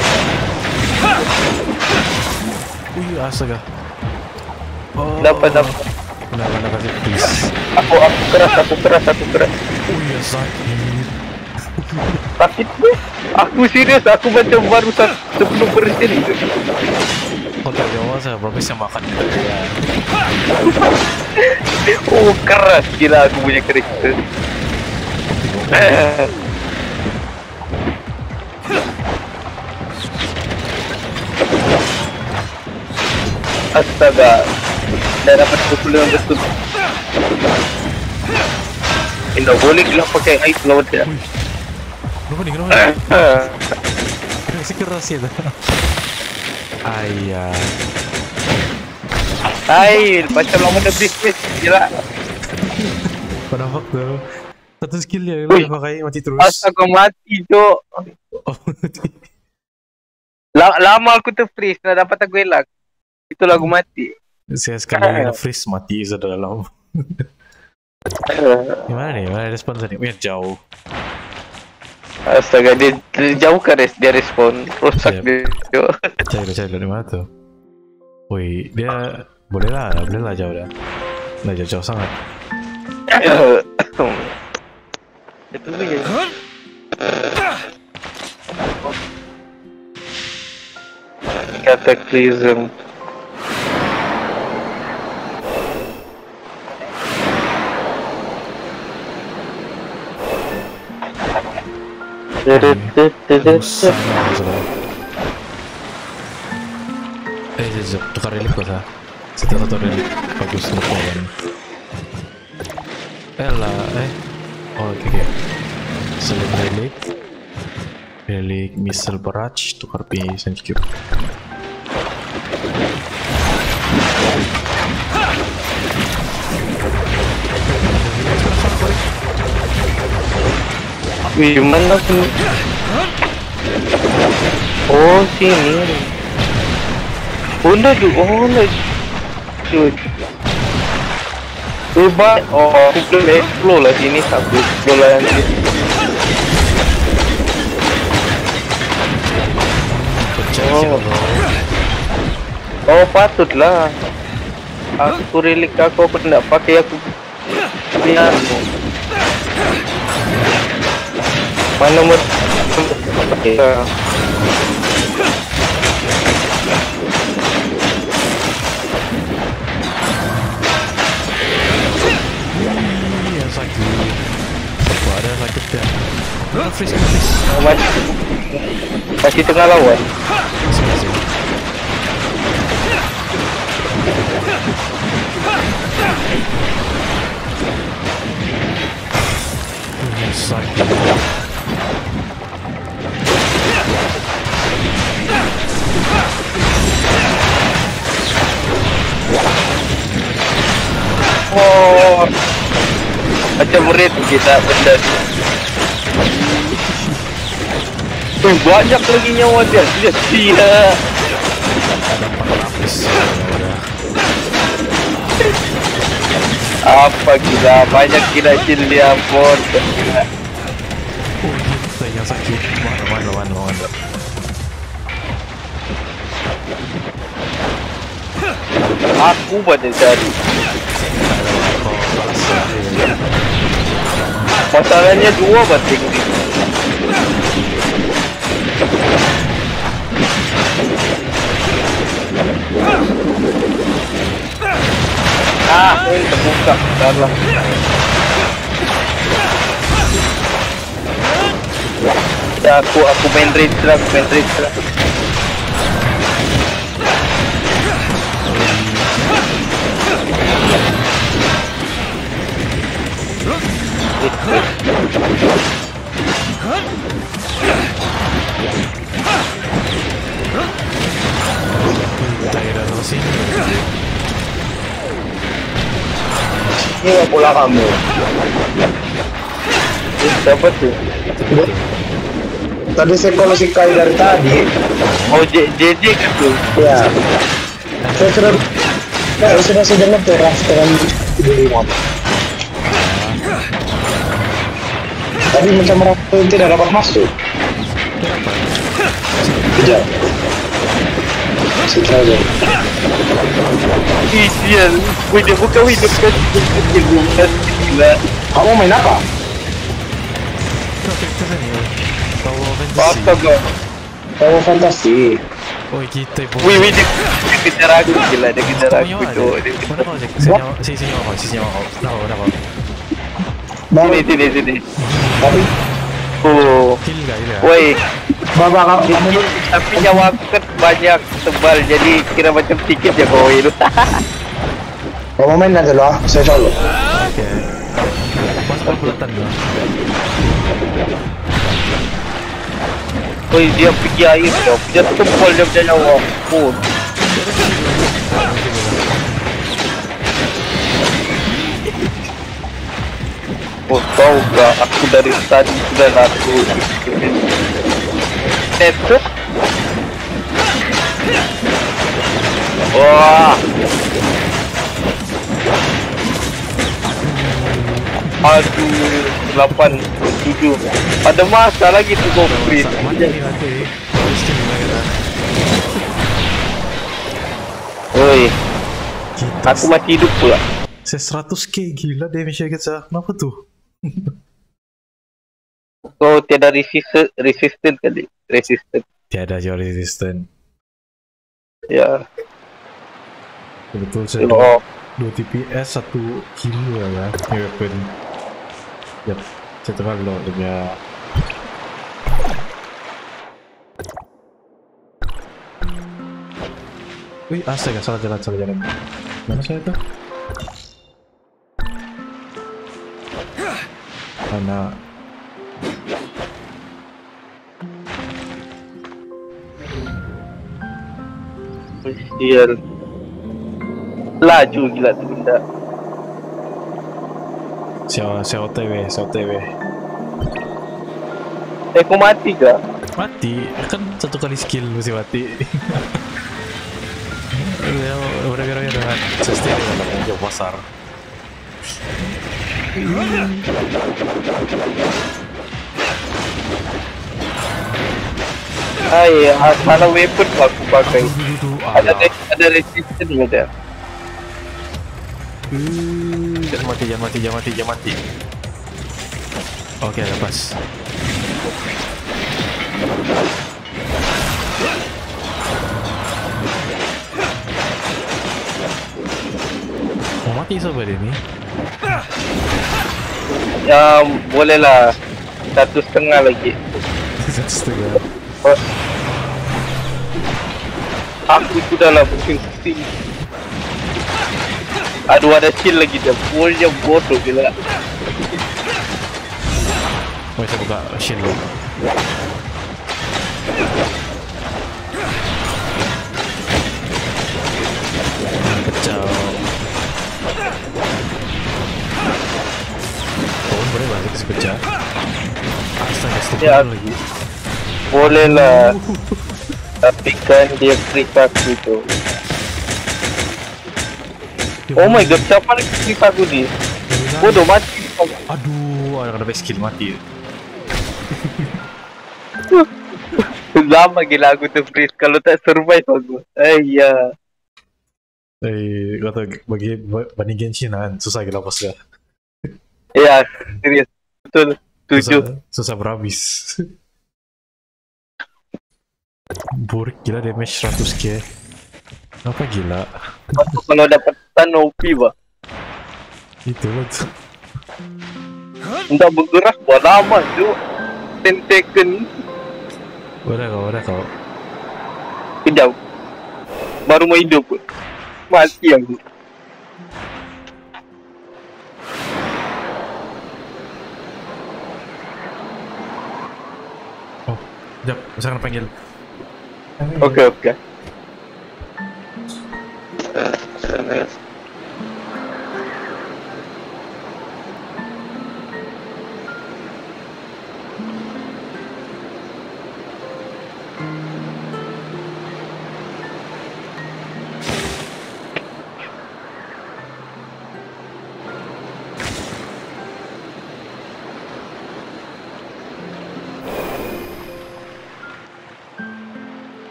Wih, astaga. Oh. Dapat dapat. Kenapa nak kasih please? Aku aku keras aku keras aku keras. Wih, sakit. Sakit tuh. Aku serius, aku macam baru sepuluh persen itu. Kau tak jawab saya, berapa saya makan gitu ya. Oh keras gila aku punya karakter. Astaga, dah dapat pukul yang betul. Tidak boleh gila pakai ice lawan dia. Kenapa nih, kenapa nih? Masih keras ya dah. Ayah. Hai, macam lama dah bisnis gila. Pada waktu satu skill ya, dia pakai mati terus. Astaga mati cok. Oh, mati. Lama aku ter-freeze, nak dapat aku elak. Itulah aku mati. Saya sekali kena freeze mati sudah dalam. Gimana nih? Mana respon tadi? Wih jauh. Astaga dia, dia jauh kan res, dia respon rusak dia. Cari cari dari mana tuh? Wih dia boleh lah, boleh lah jauh dah. Nah jauh jauh sangat. Itu dia. Cataclysm. Susah masalah. Eh jajak tukar relik kok sah. Satu satu relik bagus untuk lawan. Eh lah eh. Oh oke oke. Select relik. Relik missile barrage tukar pi senjata. Wih, mana sih? Oh, sini. Udah tuh, oh, udah. Tuh. Coba, oh, aku belum explore lah sini, tapi explore lah nanti. Oh, oh patutlah. Aku relik aku aku tidak pakai aku. Dia. Mana mau pakai? Yang sakit. Apa ada sakit ya? Ah, freeze, freeze. Masih, masih tengah lawan. Masih, masih. Sakit. Oh, macam murid kita benda. Tuh banyak lagi nyawa dia. Dia sia. Ada empat lapis. Apa gila banyak gila kill dia pun. Oh, ini yang sakit. Mana mana mana mana. Aku pada cari. Masalahnya dua batik ni. Ah, ini terbuka. Salah. Ya, aku aku main range lah, aku main range lah. Daerah sini. Ini bola kamu. Siapa tuh? Tadi saya kalau si Kai dari tadi. Oh J J gitu. Ya. Saya sudah. Ya sudah sudah ngeter dengan lima. Tadi macam orang tidak dapat masuk. Tidak. Sekali. Isian, gue udah buka hidup kan gila. Kamu main apa? karakter ni. Tower Fantasy. Astaga. Tower Fantasy. Oh kita pun. Wih wih dia dia kejar aku gila dia kejar Kau aku nyawa tu. ada? Mana kau cek? Saya nyawa, saya saya nyawa kau, saya nyawa kau. Kenapa, kenapa? Bawa, Sini sini sini. tapi, Oh. Kill kah, kill kah? Woi, bawa kamu, kamu tapi nyawa aku kan banyak tebal jadi kira macam sikit je kau itu. bawa main aja dulu ah, saya solo. Okay. Masuk pelatan dulu. Woi dia pergi air dia, dia tumpul dia punya nyawa. Oh. Oh tahu gak aku dari tadi sudah laku. Tetep. Wah. Aduh, delapan, tujuh. Ada masa lagi tu kau free. Mati ni mati. Mesti ni kata. Oi, Kita aku masih hidup pula. saya seratus k gila damage dia kata. Kenapa tu? Kau tiada resist resistant kali. Resistant. Tiada jauh resistant. Ya. Betul saya Oh. dua T P S satu kill lah kan. Ni weapon. Yap. Saya tengah load dia punya. Wih, astaga, salah jalan, salah jalan. Mana saya tu? Mana? Sial. Laju gila tu benda. Saya saya O T W, saya O T W. Eh, kau mati ke? Mati, kan satu kali skill mesti mati. Ya, gara-gara dengan sustain dalam jauh pasar. Ay, salah weapon kau aku pakai. Dulu Ada ada resistance ada. Hmm, jangan mati, jangan mati, jangan mati, jangan mati. Oke, lepas. Mau mati siapa dia ni? Ya, boleh lah. Satu setengah lagi. Satu setengah. Oh. Aku sudah lah pusing-pusing. Aduh, ada shield lagi dia. Boleh bodoh gila. Oh, saya buka shield dulu. Pecah. Oh, boleh balik ke si pecah. Astaga, stupid Ya. lagi. Boleh lah. Tapi kan dia freak aku tu. Oh my god, siapa lagi freak aku ni? Bodoh mati. Aduh, ada kena skill mati. Lama gila aku tu freeze kalau tak survive aku. Eh ya. Eh, kata bagi banding Genshin kan susah gila bos dia. Ya, serius. Betul. Tujuh. Susah, susah berhabis. Burik gila damage seratus k. Apa gila? Aku kalau dapat stun O P bah. Itu lah tu. Entah bergerak buat lama tu. ten second. Udah kau, udah kau. Kejap. Baru mau hidup. Mati aku. Oh, jap, saya akan panggil. Okey, okey.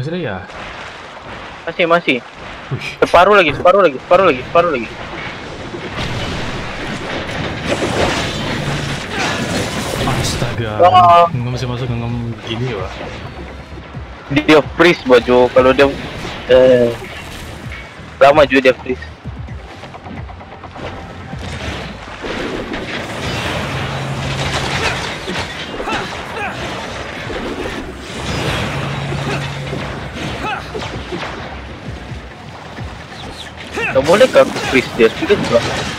Masih ada ya? Masih, masih. Wih, Separuh lagi, separuh lagi, separuh lagi, separuh lagi. astaga. Ah. Nggak masih masuk ngem gini wah. Dia freeze baju kalau dia eh lama juga dia freeze. Gak boleh kan aku freeze dia sudah juga.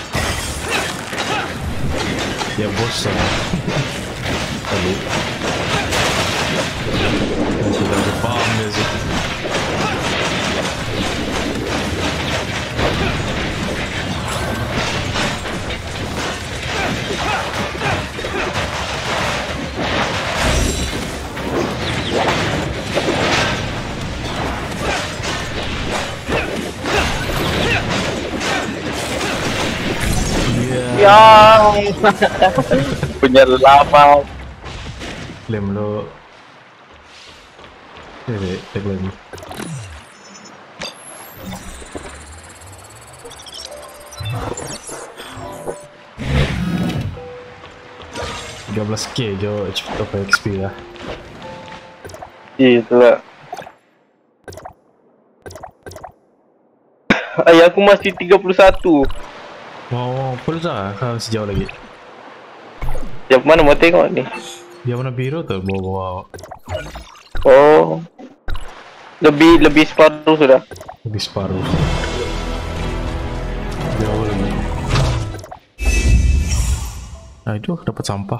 Ya bosan. Lalu. Ya, sudah ada paham ya sih. Ya, punya lama. Lem lo. Ini, tek lagi. tiga belas K jo cepet apa X P lah. Itulah. Ayah aku masih tiga puluh satu. Mau full sah kan sejauh lagi. Yang mana mau tengok nih? Dia warna biru tuh bawa-bawa. Oh. Lebih lebih separuh sudah. Lebih separuh. Jauh lagi. Nah itu dapat sampah.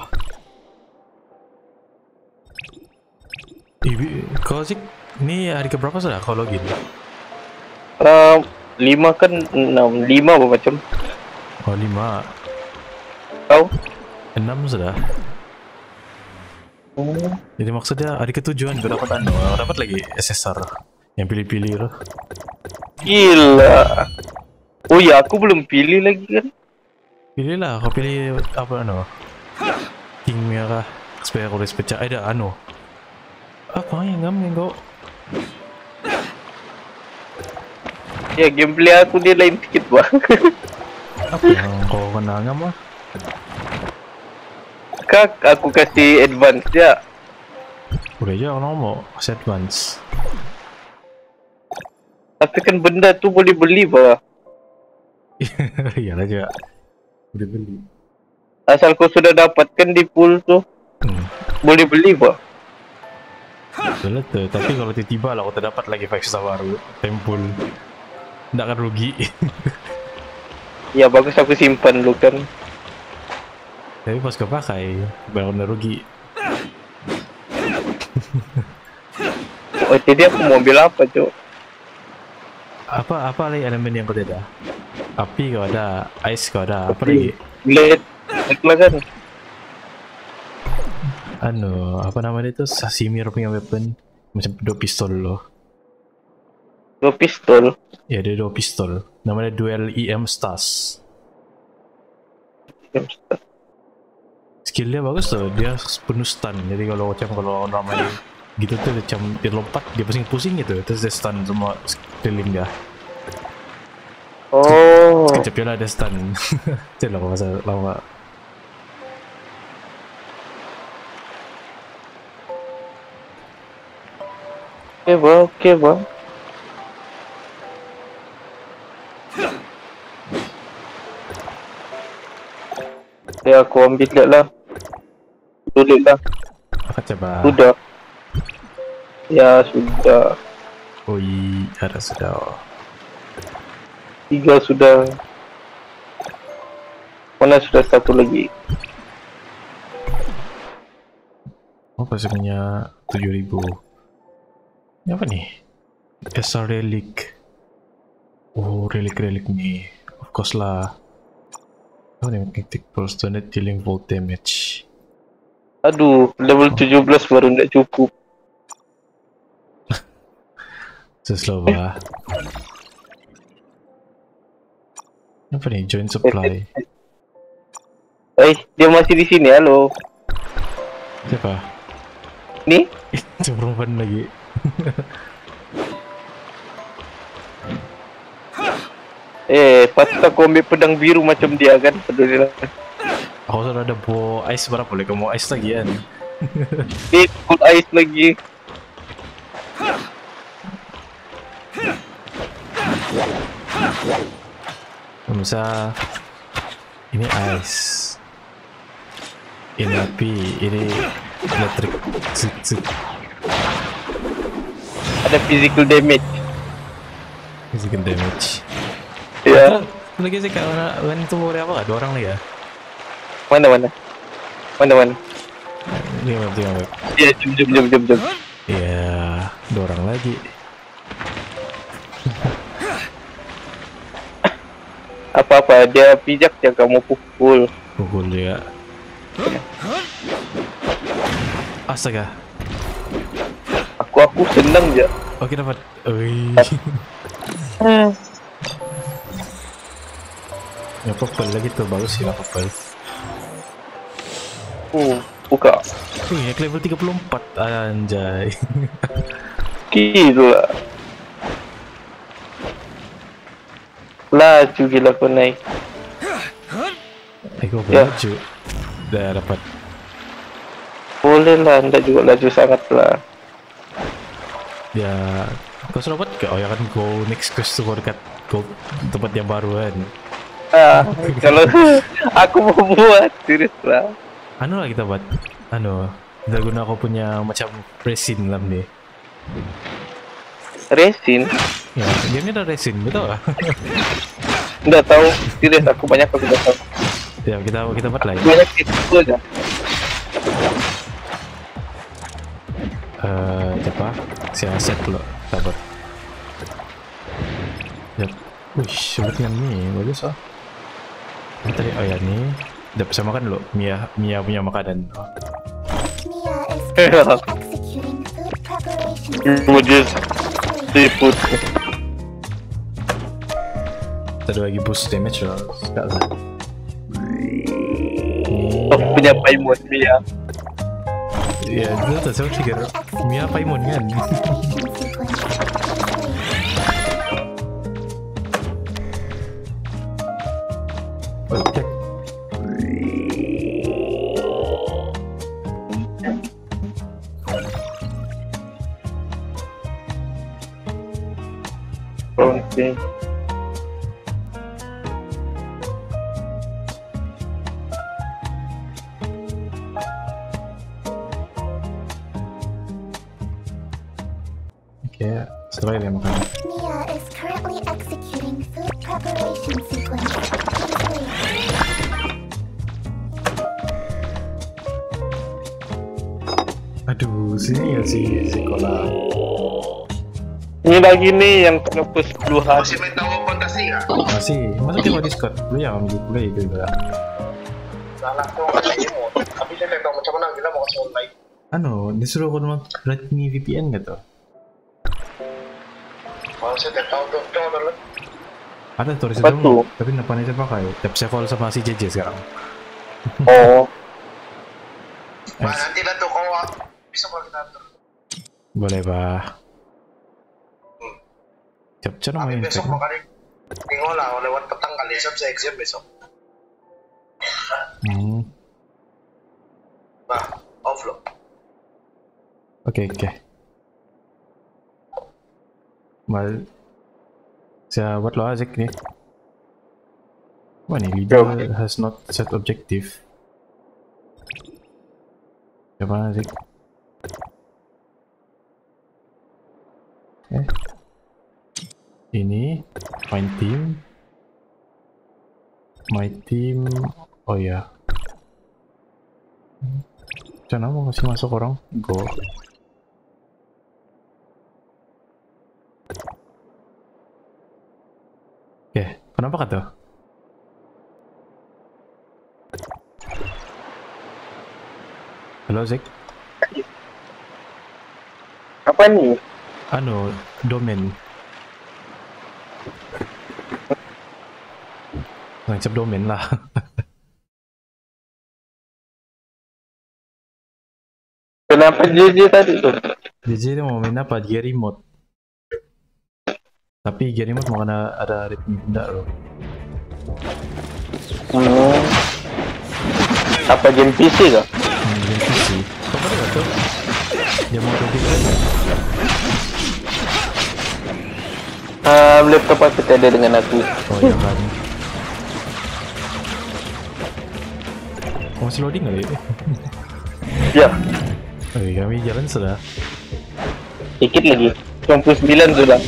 Ibi, kau sih ini hari keberapa sudah kalau gini? Uh, lima kan enam lima apa macam? Oh lima. Kau? Enam sudah. Oh. Jadi maksudnya hari ketujuan gue dapat anu, dapat lagi S S R yang pilih-pilih loh. Gila. Oh ya aku belum pilih lagi kan? Pilihlah, kau pilih apa anu? King merah supaya kau bisa pecah. Ada anu. Apa yang ngam yang kau? Ya gameplay aku dia lain sedikit bang. Apa yang kau kena ngam ah? Kak aku kasih advance ya. Udah aja orang mau kasih advance. Tapi kan benda tu boleh beli bah. Iyalah juga. Udah beli. Asal kau sudah dapatkan di pool tu, Hmm. boleh beli bah. Betul tuh, tapi kalau tiba-tiba lah kau terdapat lagi five star baru, tempul. Nggak akan rugi. Ya bagus aku simpan dulu kan. Tapi pas kau pakai, baru kena rugi. Oh jadi aku mau ambil apa cok? Apa apa lagi elemen yang kau tidak? Api kau ada, ice kau ada, apa lagi? Blade, lah kan? Anu, apa namanya itu? Sasimir punya weapon, macam dua pistol loh. Dua pistol. Ya dia dua pistol. Namanya Duel E M Stars. Skill dia bagus tuh, dia penuh stun. Jadi kalau macam kalau orang ramai gitu tuh macam dia lompat, dia pusing-pusing gitu, terus dia stun semua sekeliling dia. Oh. Sekejap lah dia stun. Itu lah masa lama. Oke bang, oke bang. Ya aku ambil lihat lah. Sulit lah. Apa coba? Sudah. Ya sudah. Oi, ada sudah. Tiga sudah. Mana sudah satu lagi? Oh, pasti punya tujuh ribu. Ini apa nih? S R Relic. Oh, relic-relic nih. Of course lah. Oh, ini magnetic pulse donate dealing volt damage. Aduh, level tujuh belas baru tidak cukup. Slow lah. Apa nih? Joint supply. Eh, dia masih di sini, halo. Siapa? Nih? Itu perempuan lagi. Eh, patut aku ambil pedang biru macam dia kan. Peduli lah. Aku sudah ada bawa ice berapa boleh kamu ice lagi kan? Eh, full ice lagi. Bisa ini ice, ini api, ini elektrik. Zut, zut. Ada physical damage. Physical damage. Ya. Lagi sih kayak mana? Kan itu boleh apa? Dua orang lagi ya? Mana mana? Mana mana? Ini map, tiga map. Iya, jom jom jom jom jom. Iya, dua orang lagi. Apa-apa dia pijak ya kamu pukul. Pukul dia. Astaga. Aku aku senang ya. Oke dapat. Wih. Ya purple lagi tuh bagus sih lah purple. Uh, buka. Wih, ya level tiga puluh empat anjay. Gila. Laju gila kau naik. Eh, gua Ya. laju. Udah dapat. Boleh lah, anda juga laju sangat lah. Ya, kau sudah dapat ke? Oh ya kan, go next quest tuh dekat go tempat yang baru kan. Ah, kalau aku mau buat serius lah. Anu lah kita buat. Anu, kita guna aku punya macam resin lah nih. Resin? Ya, game ada resin, betul lah. Nggak tahu, serius aku banyak aku tidak tahu. Ya, kita kita buat lah ya. Banyak itu aja. Eh, siapa? Si Aset lo, sabar. Yap. Wih, sebutnya nih, bagus ah. Ini tadi, oh ya nih, udah bisa makan dulu. Mia, Mia punya makanan. Oh. Mia is executing food preparation. Wujud seafood. Tadi lagi boost damage loh, suka lah. Aku punya Paimon Mia. Ya, itu tuh saya pikir Mia Paimon kan. Oke. Oke. Oke, setelah ini makan. Mia is currently executing food preparation sequence. Please Aduh, sini ya si sekolah. Ini lagi nih yang ngepush sepuluh hari. Masih main tahu fantasi nggak? Masih, masa dia mau Discord? Lu yang ambil play gitu ya. Salah tuh katanya mau. Tapi saya tidak tahu macam mana gila mau kasih online. Anu, disuruh aku nama Redmi V P N gitu. Kalau saya tidak tahu tuh, tuh ada lah. Ada tulis Apa dulu, tuh? tapi kenapa nih saya pakai? Tapi saya call sama si J J sekarang. Oh, Bah nanti lah tuh kalau bisa kalau kita atur. Boleh bah. Cap-cap Tapi main besok infect. mau kali tinggal lah lewat petang kali saya exam besok. Hmm. Bah off lo. Oke oke. Mal, saya buat lo Azik nih. Wah nih leader has not set objective. Siapa Azik? Eh. Ini find team. My team. Oh ya. Jangan mau kasih masuk orang. Go. Oke, kenapa kata? Halo Zek. apa nih? Anu, domain. Ngancap domain lah. Kenapa J J tadi tuh? J J dia mau main apa? Dia remote. Tapi game ini mau kena ada ritme benda loh. Hmm. Apa game P C kah? Hmm, game P C. Kau pada gak tuh? Dia mau lebih kan? Um, laptop aku ada dengan aku. Oh iya kan. Kau masih loading kali? Ya, Oke, kami jalan sudah. dikit lagi. sembilan puluh sembilan sudah.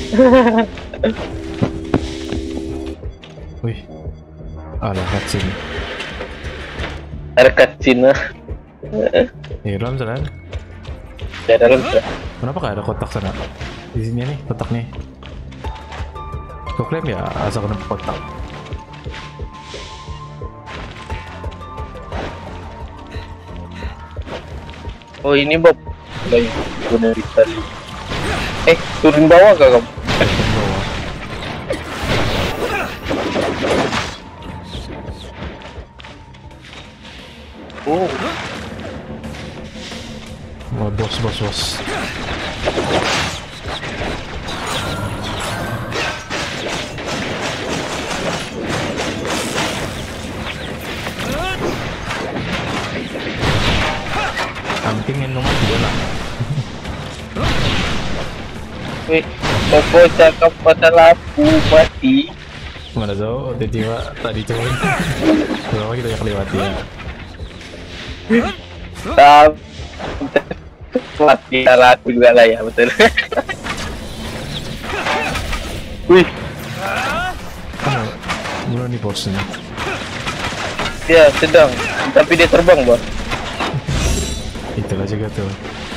Wih, ada cutscene. Ada cutscene. Nih dalam sana. Ya dalam sudah. Kenapa gak ada kotak sana? Di sini nih kotak nih. Kau klaim ya asal kena kotak. Oh ini Bob. Baik, benar tadi. Eh, turun bawah kah kamu? Turun bawah. Oh, Oh, bos bos bos. Sampingin nomor dua lah. wih, Koko cakap pada lampu mati. Mana tahu tiba-tiba tadi turun. Berapa kita yang lewati ya? Tak, mati aku juga lah ya betul. Wih, Mana? Mana nih bosnya? dia sedang, tapi dia terbang bang. Itulah juga tuh.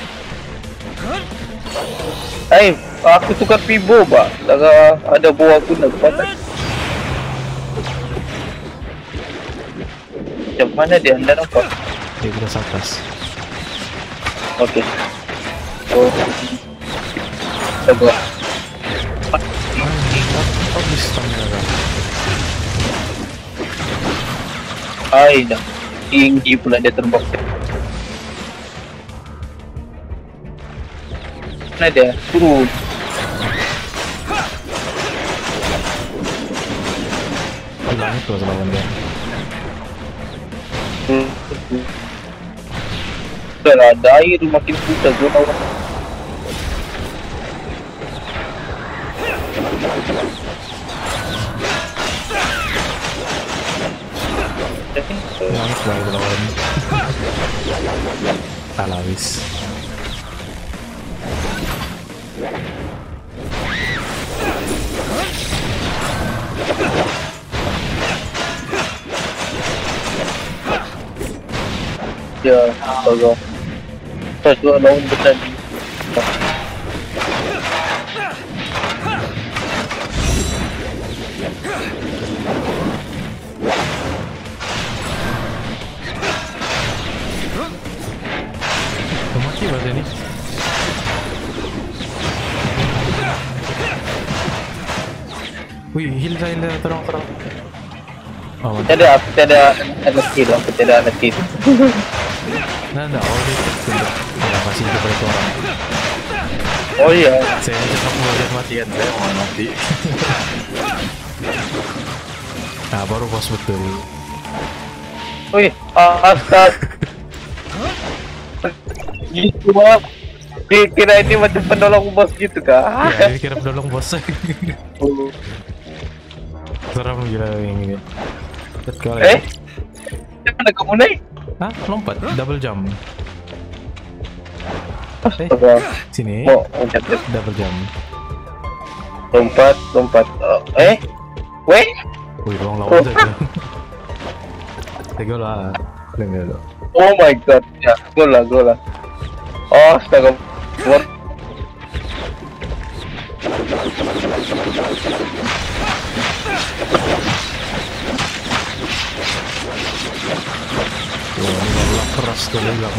Hai, aku tukar pibo pak. Dah ada buah aku nak patah. Macam mana dia anda nampak? Dia beras atas. Okey. Oh, coba. Habis stamina kan? Hai dah. Tinggi pula dia terbang. Mana dia? Turun. Hilang itu lawan dia. Dah lah, ada air makin susah zona orang. Hilang itu lagi lawan. Alawis. Ya, astaga. Saya juga lawan benar ni. Kau mati bahasa ni? Wih, heal dah, heal dah, tolong, tolong. Oh, mantap. Tidak ada, aku tidak ada ada skill, aku tidak ada skill. Nah, nah, oh, dia untuk ya, masih hidup oleh orang. Oh iya, Saya cakap mau lihat mati kan, saya mau mati. Nah, baru bos betul. wih, astaga. Gitu bang. Kira ini macam penolong bos gitu kah? Ya, dia kira penolong bos. Seram gila yang ini. Lihat kau Eh? lagi. Mana kamu naik? Hah? Lompat, double jump. Eh, Astaga. sini, Oh, loncat. double jump. Lompat, lompat. Oh, eh? Weh? Wih, ruang lawan saja. Tegak lah, dengar lo. Oh my god. Ya, go lah, go lah. Oh, astaga. What? Wah, ini malah keras tuh bilang.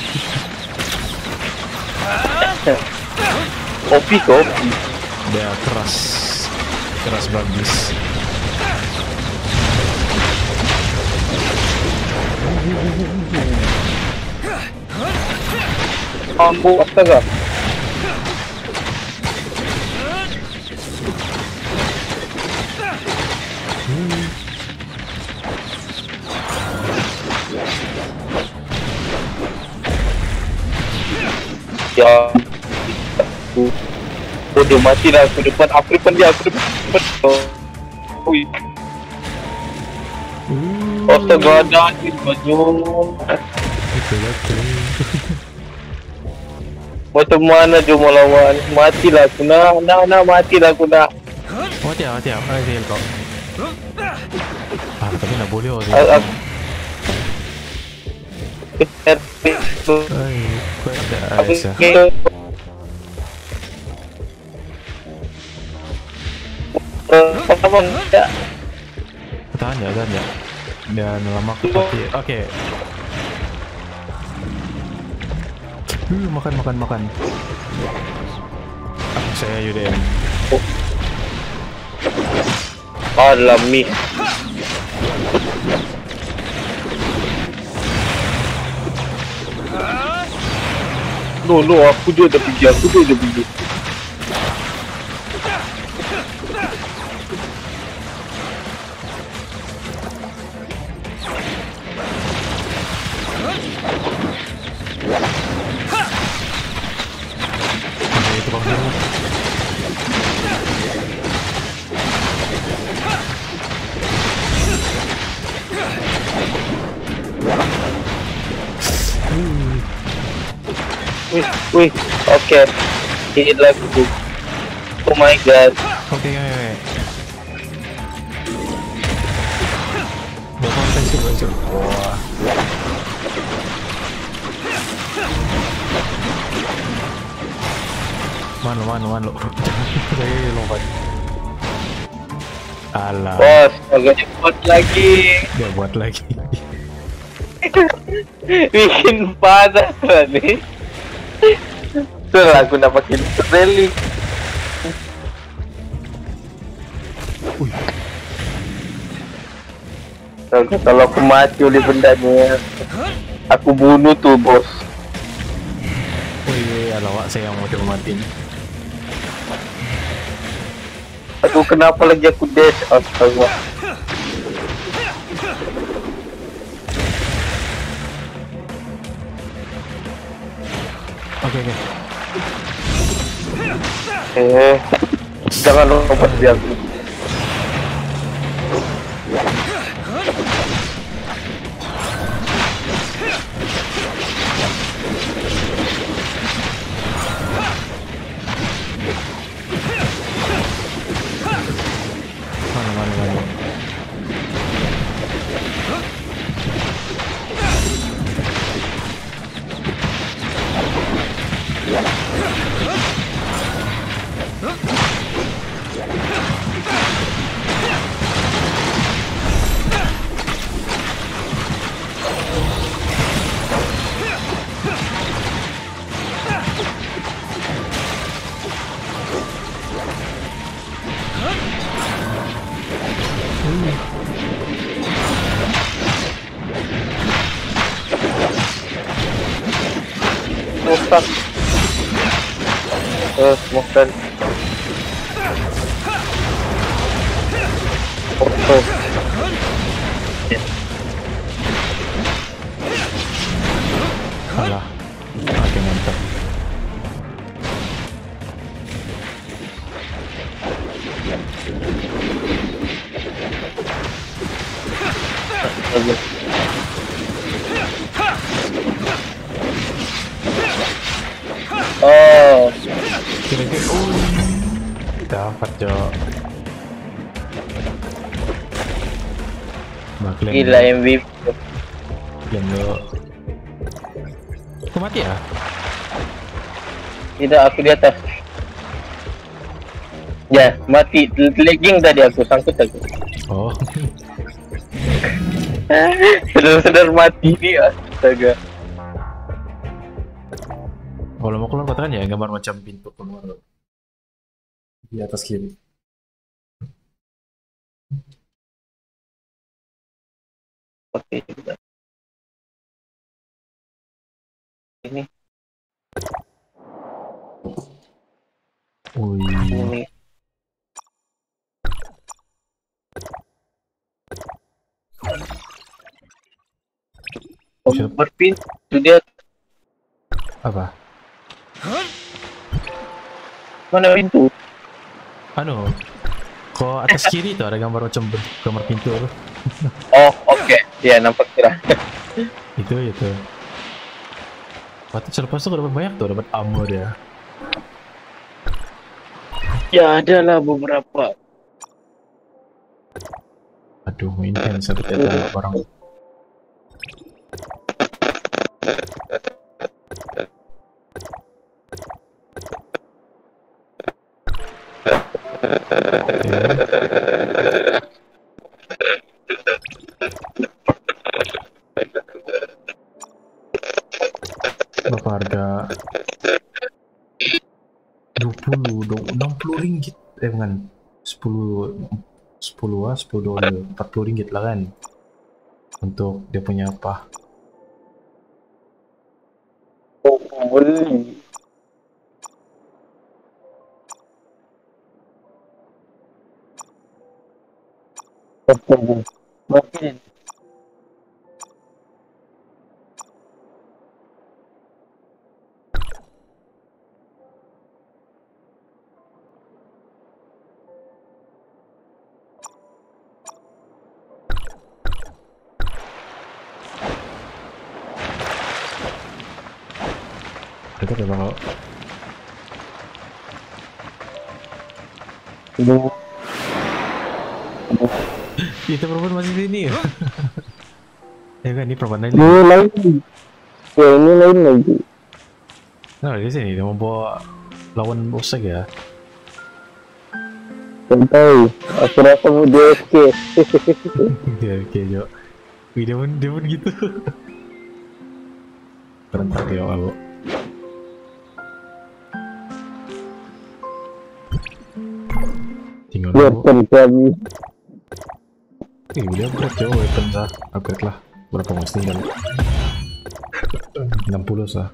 Kopi, kopi. Dia keras, keras bagus. Ambu, astaga. Ya. Oh, dia mati lah aku depan. Aku depan dia, aku depan. Oh. Ui. Astaga, ada ni baju. Macam mana dia mau lawan? Matilah aku nak, nak, nak matilah aku nak. Mati lah, mati lah. Mati lah kau. Ah, tapi nak boleh orang. Aku. Ay, kau ada Aku. Aisyah. Apa ya? Tahan ya, tahan ya. Dan lama aku mati. Oke. Uh, makan, makan, makan. Ah, saya U D M. Alami. No, no, aku je dah pergi, aku je dah pergi. Okay, itu bang dulu. Wih, wih, oke. Ini lagu. Oh my god. Oke, oke, oke. Bapak kasih baju. Wah. Mana, mana, mana lo? Saya lompat. Alah. Bos, agaknya buat lagi. Dia buat lagi. Bikin panas lah nih. Sudah aku nak pakai rally. Kalau, kalau aku mati oleh benda ni, aku bunuh tuh bos. Wih, alawak saya yang mau coba matiin. Aduh, kenapa lagi aku dash? Astaga. Oke, oke. Eh, jangan lompat di aku. Mana, mana, mana. Rusak. Eh, makan. Oh, oh. Alah. Oke, mantap. Oh, Kira-kira, oh, dapat Jo. Maklum. gila M V P. Klaim lo. Kau mati ya? Tidak, aku di atas. Ya, mati. Lagging tadi aku, sangkut aku. Oh. Sedar-sedar mati dia. Astaga. Kalau mau keluar katakan ya gambar macam pintu keluar di atas kiri. Oke. Ini. Wih. Ini. Oh, berpintu dia. Apa? Mana pintu? Anu, kok atas kiri tuh ada gambar macam bentuk gambar pintu tuh. Oh, oke. Ya, nampak kira. Itu itu. Waktu selepas tuh dapat banyak tuh, dapat ammo dia. Ya, ada lah beberapa. Aduh, ini kan seperti ada orang. Berapa harga? dua puluh, enam puluh ringgit. Eh bukan, sepuluh sepuluh ah, sepuluh dolar, empat puluh ringgit lah kan. Untuk dia punya apa? Oh, beli. Makin. Itu udah bakal itu perempuan masih sini ya? Ya kan, ini perempuan lain. Ini lain. Ya, ini lain lagi. Nah, di sini dia mau bawa lawan bos ya. Santai. Aku rasa mau dia oke. Dia oke jo. Wih, dia pun dia pun gitu. Keren banget ya aku. Tinggal dulu. Weapon kami. Ih, udah upgrade ya weapon lah. Upgrade lah. Berapa mas tinggal? enam puluh sah.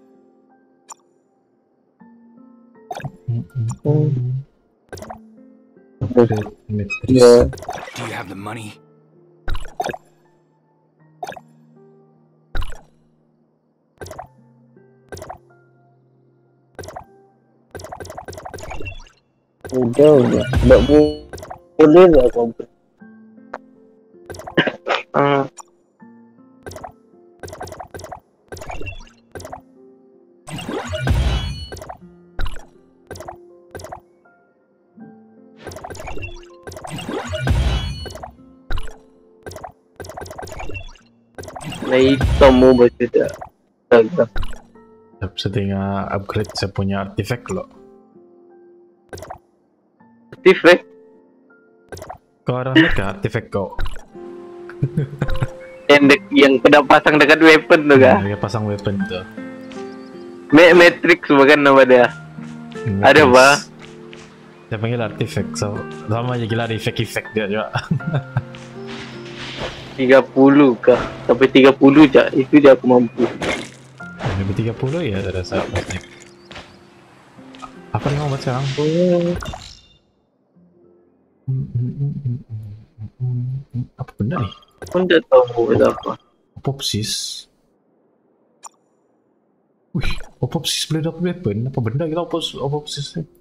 Upgrade matrix. Ya. Do you have the money? Udah, udah. Nggak boleh nggak komplit. Ah. Nah, hitammu berbeda. Agak. Setengah upgrade saya punya artifact loh. Artifact? Kau ada mereka artifact kau? Yang, de- yang kena pasang dekat weapon tuh kah? Dia pasang weapon tuh. Ma- Matrix bukan nama dia. Ada apa? Saya panggil artifact, so sama aja gila ada efek-efek dia juga. tiga puluh kah? Sampai tiga puluh cak, itu dia aku mampu. Lebih tiga puluh ya saya rasa pasti. Apa yang mau buat sekarang? Apa benda nih? Aku tidak tahu mau buat apa. Opopsis. Wih, Opopsis boleh dapat weapon? Apa benda kita opos Opopsis nih?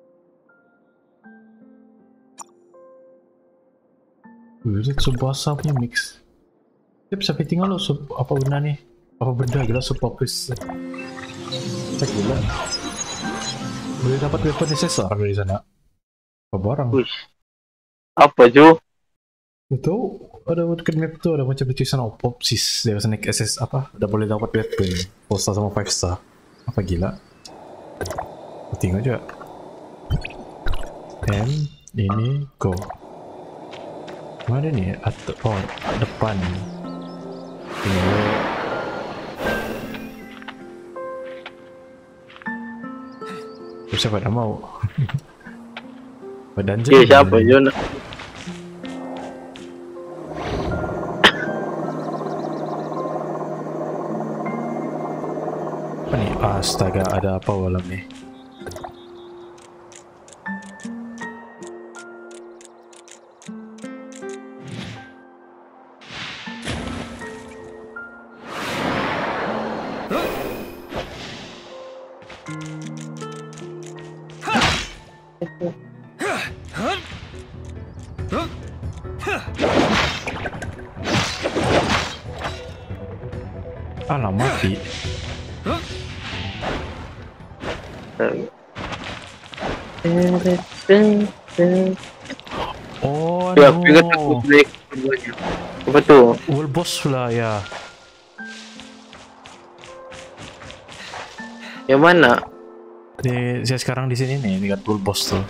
Wih, lihat Subasa punya mix. Dia bisa tinggal lo sub apa benda nih? Apa benda gila Subopsis? Cek gila. Boleh dapat weapon S S R dari sana. Apa barang? Wih. Apa Jo? Itu ada bukan map tuh, ada macam tulisan Opopsis. Dia bisa naik S S apa? Udah boleh dapat weapon four star sama five star. Apa gila? Tinggal aja. And ini go. Mana nih? At oh, depan. Ini. Terus siapa dah mau? Badan Iya siapa Jo? Apa nih? Astaga, ada apa malam nih? Alah mati. Oh Ya, aku ingat no. aku break keduanya. Apa tuh? World boss lah ya. Yang mana? Di, saya sekarang di sini nih, dekat world boss tuh.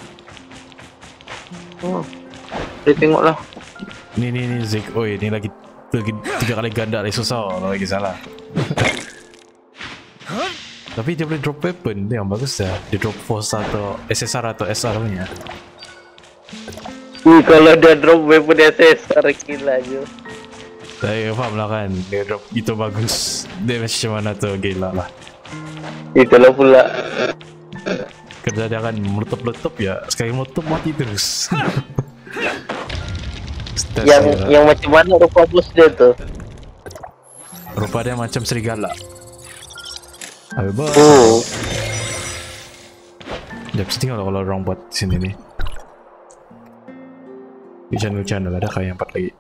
Oh, dia tengok lah. Ini ini ini Zik. Oh ini lagi lagi tiga kali ganda lagi susah kalau lagi salah. Tapi dia boleh drop weapon, dia yang bagus dah. Dia drop force atau S S R atau S R punya. Uh, kalau dia drop weapon S S R gila aja. Saya faham lah kan, dia drop itu bagus. Dia macam mana tuh, gila lah. Itulah pula. Kerja dia kan meletup-letup ya, sekali meletup mati terus. Stres Yang dia. yang macam mana rupa bos dia tuh? Rupa dia macam serigala. Ayo bos. Oh, Dia pasti tinggal kalau orang buat sini nih. Di channel-channel ada kayak empat lagi.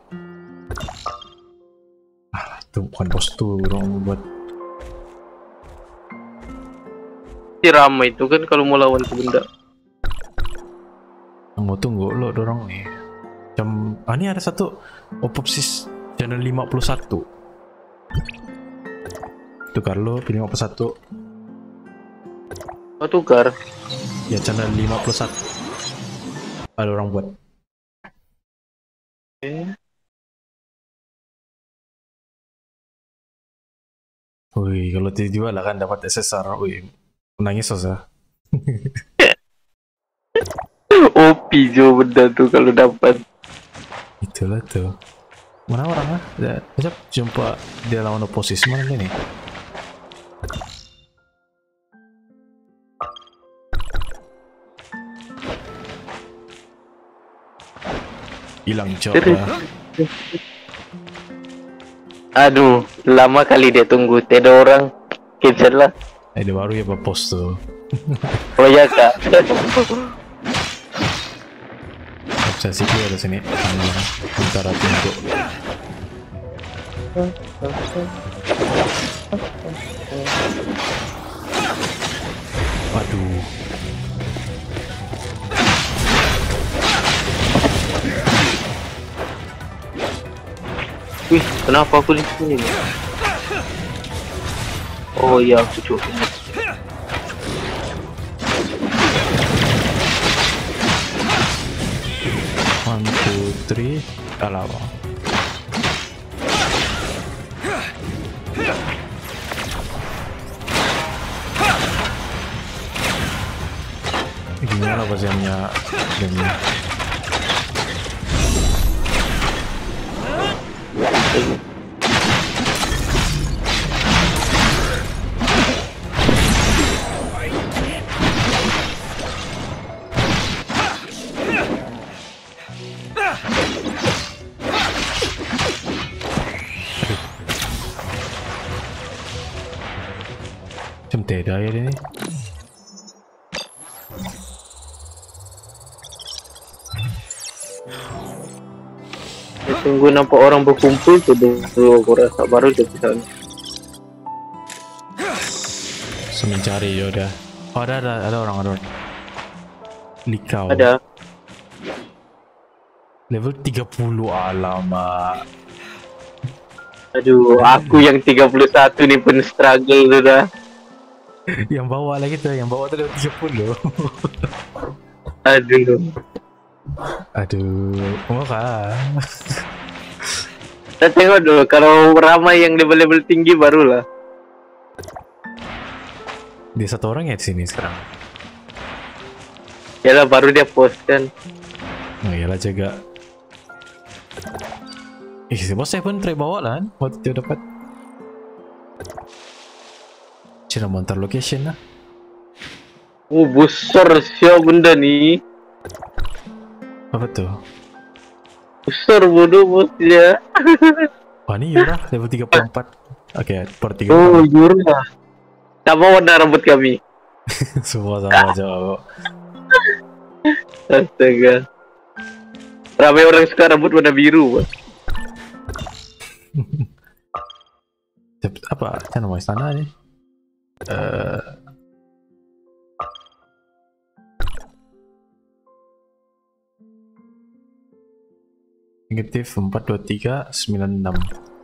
Ah, itu bukan bos tuh orang buat. si ramai itu kan kalau mau lawan tuh benda. Mau tunggu lo dorong nih. Macam ah ini ada satu Opopsis channel lima puluh satu. Tukar lo pilih lima puluh satu. Oh, tukar. Ya channel lima puluh satu. Ada orang buat. Eh, Wih, kalau tiba-tiba lah kan dapat S S R, wih, menangis Sosa. O P jo benda tuh kalau dapat. Itulah tuh. Mana orang ah? Ya, macam jumpa dia lawan oposisi mana dia nih? Hilang job lah. Aduh, lama kali dia tunggu. Tidak orang cancel lah. Eh, dia baru ya post tuh. Oh ya kak. Obsesi gue ada sini. Antara tunggu. Aduh. Wih, kenapa aku di sini? Oh iya, aku coba. One, two, three. Alah. Gimana bahasanya gamenya? Macam tidak ya dia ni. Saya tunggu nampak orang berkumpul tu dulu aku rasa baru dia bisa. So mencari ya udah. Oh ada ada ada orang ada orang. Likau. Ada. Level tiga puluh, alamak. Aduh, aku yang tiga puluh satu ni pun struggle sudah. Yang bawah lagi tu, yang bawah tu level tiga puluh. Aduh. Aduh, oh kan. Kita tengok dulu, kalau ramai yang level-level tinggi barulah. Dia satu orang ya di sini sekarang. Yalah baru dia post kan. Oh iyalah jaga. Eh, si bos saya pun try bawa lah kan, waktu dia dapat. Cina montar location lah. Oh, besar siapa benda ni. Apa tuh? Besar bodoh bos dia. Wah ni Yura level tiga puluh empat. Oke, okay, per tiga Oh, puluh empat. Yura. Sama warna rambut kami. Semua sama aja kok. Astaga. Ramai orang suka rambut warna biru, Bang. Apa? Kan nama istana nih. Eh, negatif empat dua tiga sembilan enam.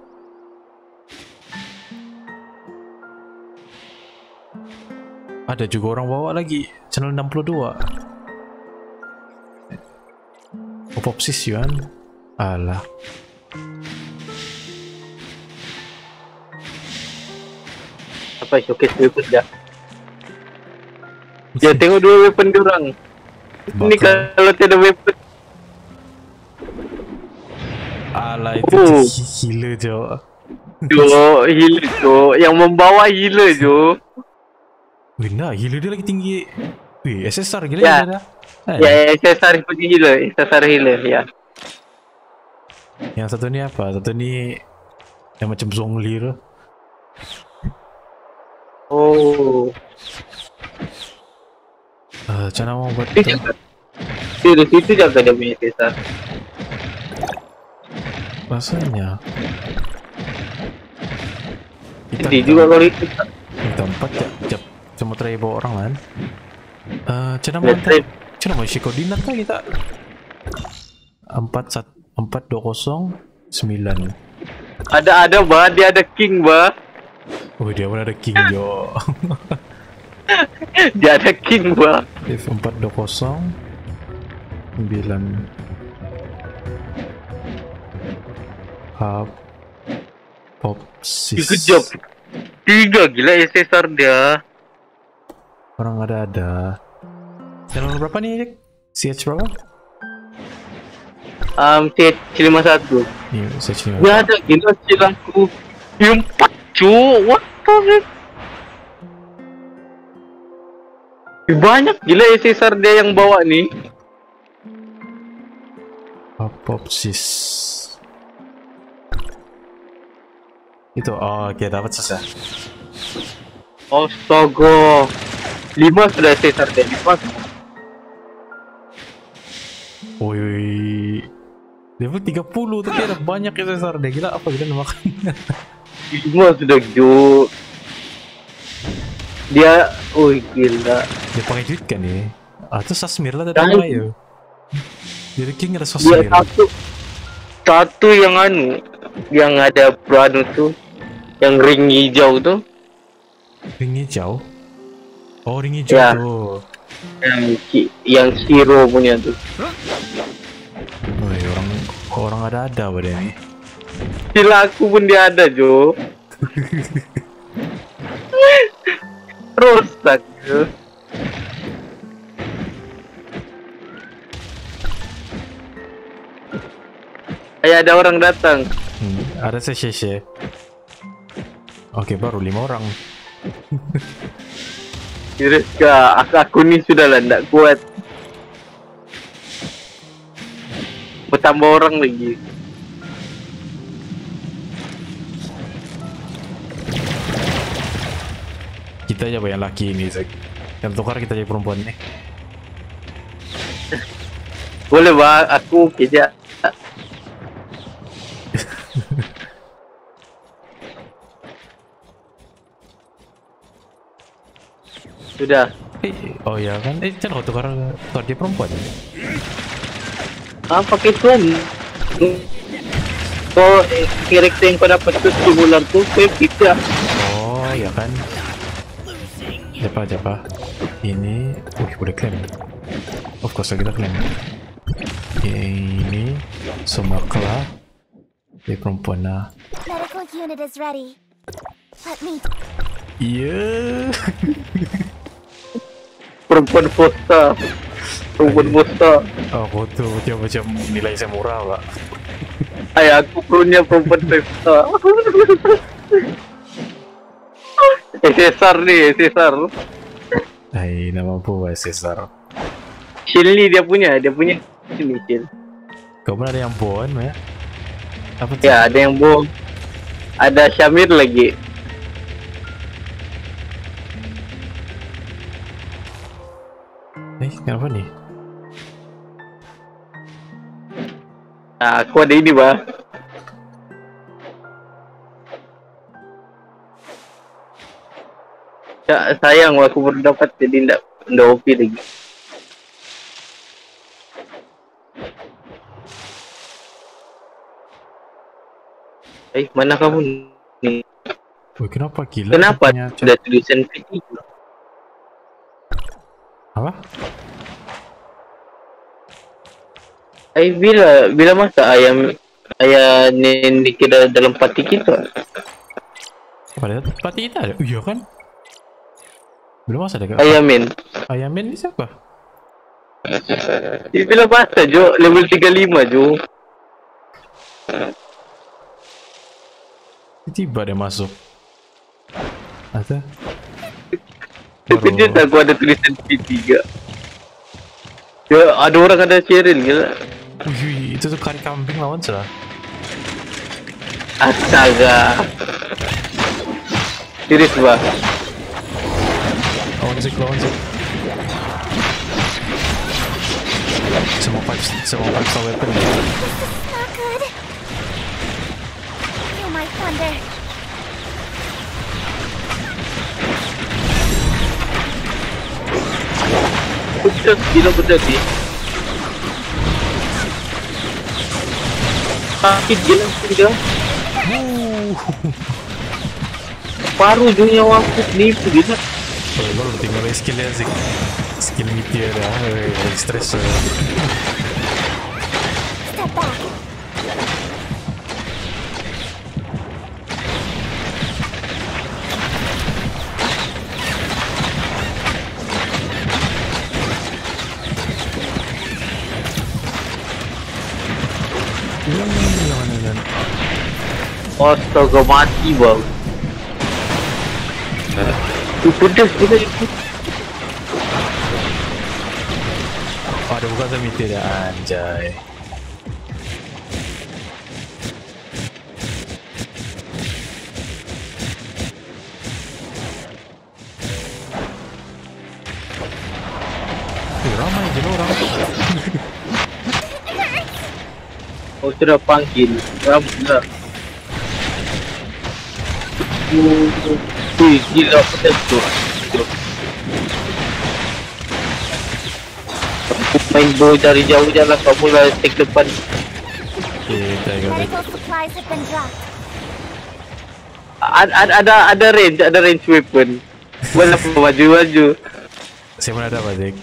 Ada juga orang bawa lagi channel enam puluh dua. Popsis Yuan. Alah. Apa showcase weapon dah? Ya tengok dua weapon diorang. Ini Bakal. kalau tiada weapon. Alah itu Oh. gila Jo. Jo, healer Jo. Yang membawa healer Jo. Wih nah gila dia lagi tinggi. Wih S S R gila Ya. dia dah. Eh, Ya, S S R punya healer. S S R healer, ya. Yang satu ni apa? Satu ni yang macam Zhongli tu. Oh. Uh, macam mana mau buat Dia tu? jaga. Dia di situ jaga dia punya S S R. Rasanya kita Sedih juga kalau itu. kita empat jap jap cuma try bawa orang kan. Uh, macam mana Let's mau try. macam mana mau isi koordinat kan kita? Empat sat empat dua kosong sembilan. Ada ada bah, dia ada king bah. Oh dia pun ada king Jo. Dia ada king bah. If empat dua kosong sembilan. Hub pop sis. Good job. Tiga gila S S R dia. Orang ada ada. Channel berapa nih Jack? C H berapa? Um, C H lima satu. Nih C H lima. Dia ada gila silangku. Empat cu. What the heck? Banyak gila S S R dia yang bawa nih. Hub pop sis. Itu oh oke okay, dapat selesai. Astaga. Lima sudah S S R dia. Lima. Woi. Level tiga puluh tapi ada banyak S S R dia. Gila apa kita nak makan? Lima sudah jo. Dia, oh gila. Dia pakai duit kan ni? Ah tu Sasmir lah tadi Dah. ayo. Jadi King ada Dia Sasmir. satu. Satu yang anu, yang ada anu tu, yang ring hijau tu, Ring hijau. Oh ring hijau Ya. tu. yang ki- yang Shiro punya tu. Woi orang orang ada ada pada ni. Sila aku pun dia ada jo. Rosak jo. Ayah ada orang datang. Hmm, ada sesi. Oke baru lima orang. Serius kah? Aku, aku ni sudah lah tak kuat. Bertambah orang lagi. Kita aja yang laki ini Zack. Yang tukar kita jadi perempuan ni. Boleh bang, aku okey je. Sudah. Eh, oh ya kan? Eh jangan kau tukar tukar dia perempuan. Ah, pakai tuan. Kau eh, karakter yang kau dapat tu simulan tu, kau kita. Oh ya kan? Siapa siapa? Ini, wih boleh claim. Of course kita claim. Ini Sumakla. Dia perempuan lah. Medical unit is ready. Let me. Iya. Perempuan posta. Perempuan posta. Aku tuh macam-macam nilai saya murah pak. Ayah, aku punya perempuan posta. S S R ni, S S R. Hai nama apa Cesar? Shinli dia punya, dia punya sini Shin. Kau pun ada yang bon ya? Apa tu? Ya, ada yang bohong. Ada Syamir lagi. Eh kenapa ni? Ah, aku ada ini bah. Ya, sayang aku baru dapat jadi ndak ndak O P lagi. Eh, mana kamu nih? Wih, kenapa gila? Kenapa Punya chat- sudah tulisan P T? Apa? Eh, bila bila masa ayam ayam ini kita dalam pati kita? Pada pati kita ada? Oh, iya kan? Belum masa ada kak? Ayamin. Ayamin ini siapa? Ini bila masa Jo level tiga puluh lima Jo. Tiba dia masuk. Ada? Tapi dia tak gua ada tulisan P tiga. Ya ada orang ada Cheryl gila. Wih, itu tuh kari kambing lawan saya. Astaga. Serius bah. Lawan sih, lawan sih. Semua five, semua five star weapon. Not good. Feel my thunder. Betul gila betul sih. Sakit gila sudah. Paru dunia waktu nipu gila. Oh, gue udah tinggal skillnya sih. Skill meteor ya, eh, stress. eh. Step back. Hmm, jangan jangan. Astaga mati bang. Itu pedas gila itu. Oh, ada bukan sama meteor ya, anjay. Eh, ramai je lah orang. Oh sudah panggil. Ram gila. Wih gila pedas tu. Main bow dari jauh jalan kamu lah take depan. Okay, tengok tu. Medical supplies have been dropped. Ada ada ada ada range ada range weapon. Boleh maju maju. Saya mana dapat Jack?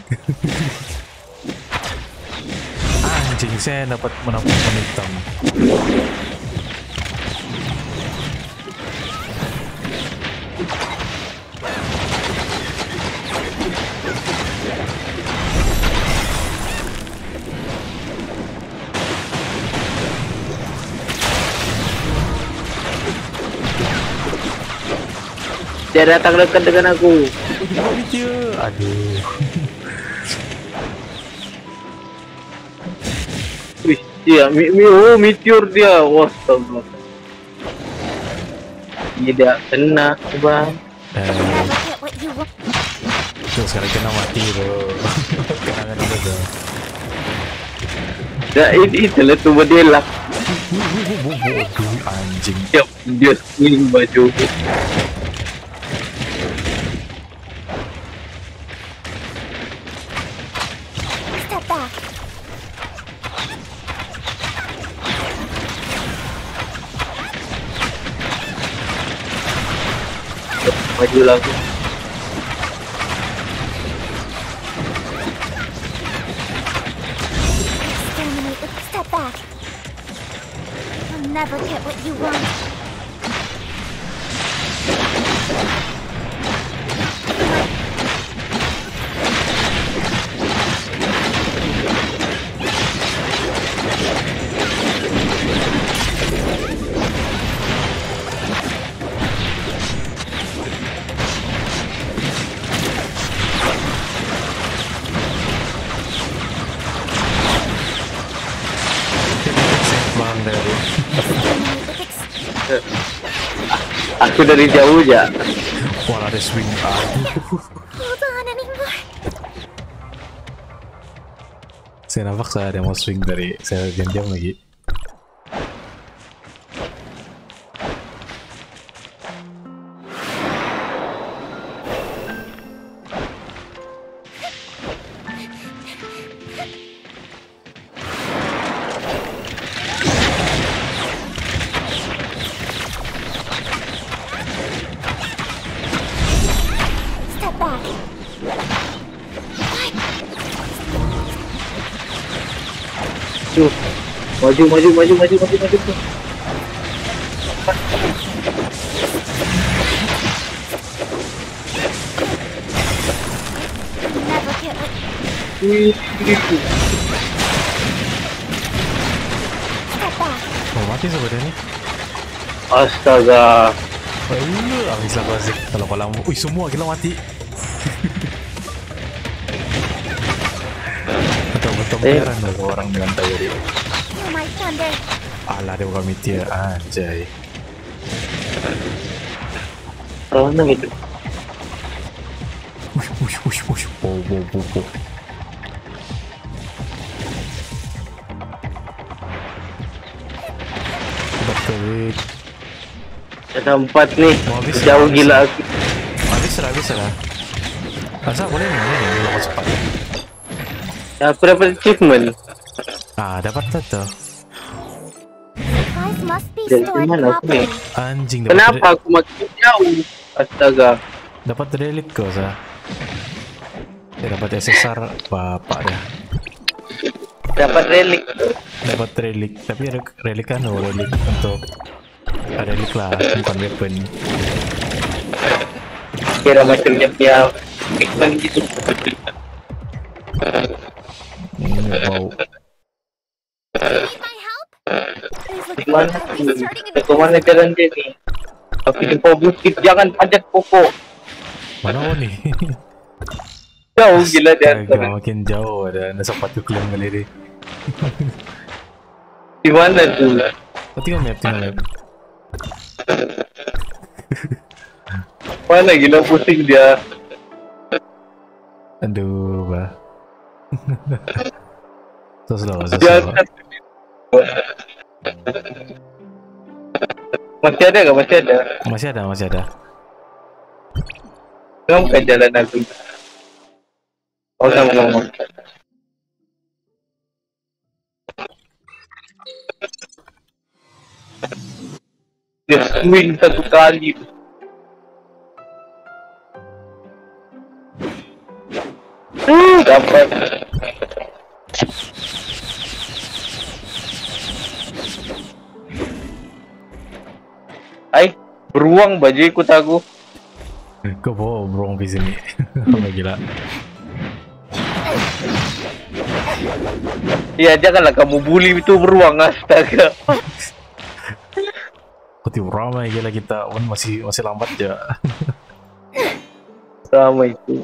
Anjing, saya dapat menapakkan hitam. Dia datang dekat dengan aku. Aduh. Wih, dia mi, mi, oh meteor dia. Wah, astaga. Tidak kena, bang. Eh, Never get what you want. tuh sekarang kena mati tuh. Kenangan itu tuh. Dah ini itulah tu berdelak. Aduh, anjing. Dia dia swing baju. Step back. Maju lagi. Exterminate with step back. You'll never get what you want. Bang dari. Exterminate with ex- Aku dari jauh aja. Wah, ada swing. Aduh. Hold on anymore. Saya nampak saya ada mau swing dari saya diam-diam lagi. Maju, maju, maju, maju, maju, maju. Never get what Wih, step back. Oh, mati sebenarnya nih. astaga. Oh, habis lah Zik. Kalau kolam. Wih, semua gila mati. Betul-betul Eh. heran ada orang dengan tayo dia. Feel my thunder. Alah, dia bukan miti ya. Anjay. Mana gitu? Wush, wush, wush, wush. Wow, wow, wow, wow. Betul. Ada empat nih. Mau habis, Jauh habis. gila aku. Habis lah, habis lah. Masa boleh nih, boleh nih, kalau cepat. Aku dapat achievement. Ah, dapat tuh. Supplies must be Dari stored mana aku nih? properly. Anjing dapat. Kenapa aku makin jauh? Astaga. Dapat relik kau sah. Dia dapat S S R bapak dah. Dapat relik. Dapat relik, tapi ada relik kan, oh, relik untuk ada relik lah, bukan weapon. Kira macam dia punya achievement gitu. Hmm, wow. Need my help? Please look Di mana? for me starting in Ke mana jalan dia ni? Aku jumpa bukit, jangan panjat pokok. Mana kau ni? Jauh gila dia. Agak makin jauh ada, ada sepatu kelam kali ni. Di mana tu? Kau tengok map, tengok map. Mana gila pusing dia. Aduh, bah. So slow, so Dia slow. masih ada ke? Masih ada. Masih ada, masih ada. Kamu kan jalan aku. Oh, sama sama. Dia swing satu kali. Uh, dapat. Ay, beruang baju ikut aku. Kau bawa beruang di sini. Apa gila? Ya janganlah kamu bully itu beruang, astaga. Kau tiup ramai gila kita, pun masih masih lambat ya. Sama itu.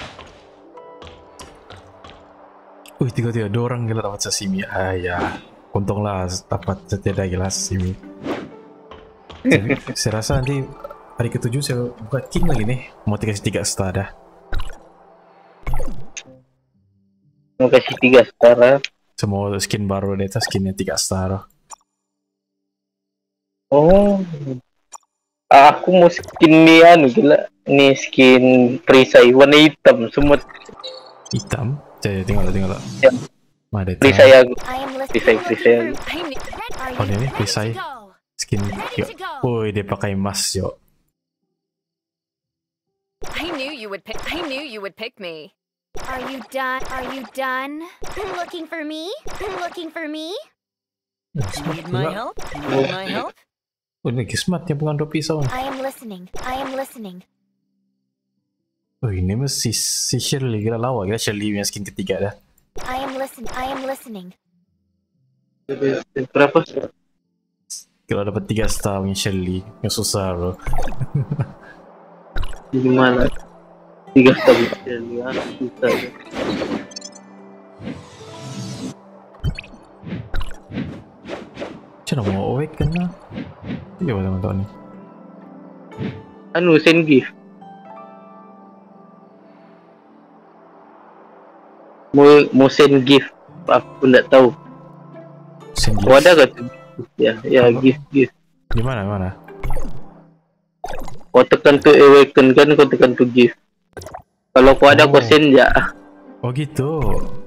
Wih, tiga-tiga dua orang gila dapat sashimi. Ah ya, untunglah dapat setiada gila sashimi. Jadi, saya rasa nanti hari ketujuh saya buka king lagi nih. Mau dikasih tiga star dah. Mau kasih tiga star. Semua skin baru di atas skinnya tiga star. Oh, aku mau skin ni anu gila. Ni skin perisai warna hitam semua. Hitam. Saya tinggal tinggal. Ya. Mana ada Perisai aku. I am Perisai listening. perisai. I need Are Oh, you ini ready perisai. to go? Skin. Ready Yuk. to go. Woi, dia pakai emas yo. I knew you would pick. I knew you would pick me. Are you done? Are you done? Looking for me? Looking for me? Smart Need my pula. help? Need my help? Oh, ini smart yang pengen dua pisau. I am listening. I am listening. Oh, ini mesti si Shirley gila lawa gila Shirley punya skin ketiga dah. I am listening. I am listening. Berapa? Kalau dapat tiga star punya Shirley yang susah bro. Gimana? Tiga star ya, susah. Macam mana mau awake kan lah? Ya teman-teman ni. Anu send gift. Mau mau send gift. Aku tak tahu. Send Oh, ada ke tu? Ya, ya Apa? gift gift. Di mana mana? Kau tekan tu awaken kan, kau tekan tu gift. Kalau kau ada kau Oh. send je. Oh gitu.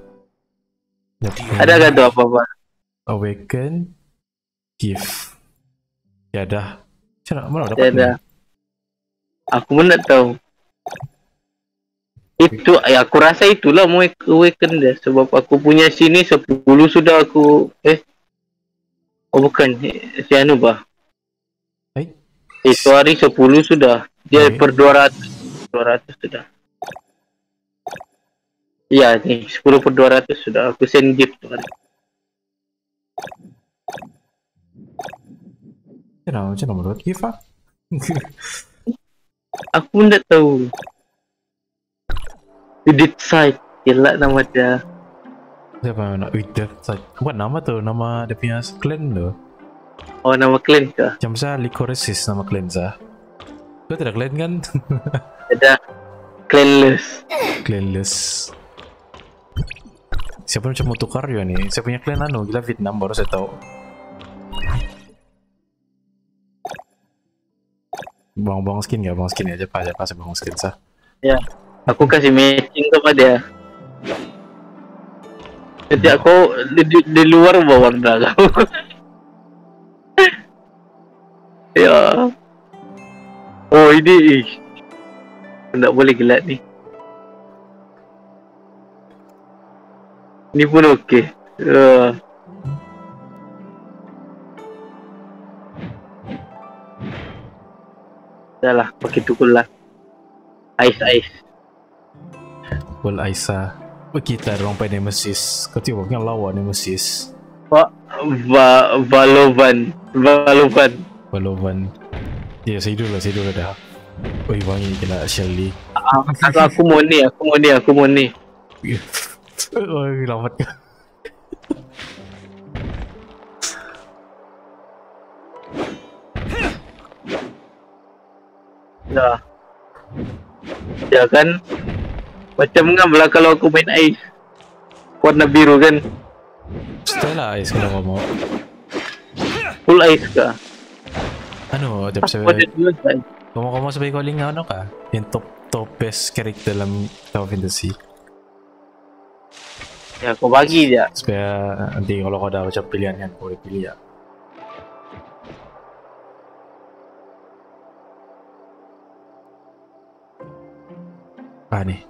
Ada kan tu apa-apa? Awaken gift. Ya dah. Macam mana Ya dapat ni? ada. Aku pun tak tahu. Itu, ya aku rasa itulah mau awaken dia. Sebab aku punya sini sepuluh sudah aku, eh, Oh bukan, si anu bah. Eh? Itu hari sepuluh sudah. Dia Baik. per dua ratus. dua ratus sudah. Iya nih, sepuluh per dua ratus sudah. Aku send gift tuh hari. Kenapa macam nomor dua gift ah? Aku tidak tahu. Edit site. Gila nama dia. Siapa yang nak Widaf? Buat nama tu, nama dia punya clan tu. Oh nama clan kah? Macam saya Licorices nama clan saya. Kau tidak clan kan? Ada clanless. Clanless. Siapa macam mau tukar ya ni? Saya punya clan anu, gila Vietnam baru saya tahu. Buang-buang skin ya, buang skin aja pak, aja pak saya buang skin sah. Ya, aku kasih matching kepada dia. Jadi aku di, di, di luar bawa warna kau. Ya. Oh ini, tidak boleh gelap ni. Ini pun okey. Uh. Dah lah, pakai tukul lah. Ice ice. Well Aisyah. Kita orang pada Nemesis. Kau tengok yang lawan Nemesis. Pak Va Valovan, Valovan. Valovan. Ya, saya dulu lah, saya dulu dah. Oi, wangi kena Shelly. Aku aku mau ni, aku mau ni, aku mau ni. Oi, lambat ke? Dah. Ya kan? Macam ngam lah kalau aku main ice. Warna biru kan? Stella Ice kalau kau mau. Full ice kah? Anu, jap saya. Aku ada dua ice. Kau mau kau mau sebagai calling ano ka? Yang top top best character dalam Tower Fantasy. Ya, kau bagi je. Supaya nanti kalau kau dah macam pilihan kan, kau boleh pilih ya. Ah ni.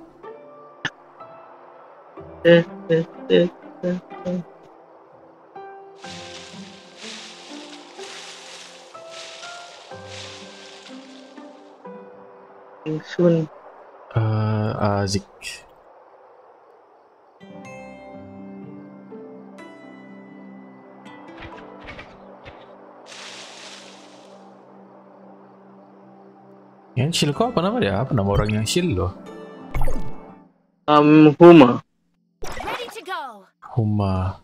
Eh, eh, eh, eh, eh. Sun. Uh, Azik. Yang shield kau apa nama dia? Apa nama orang yang shield lo? Um, Huma. Ready to go. Huma.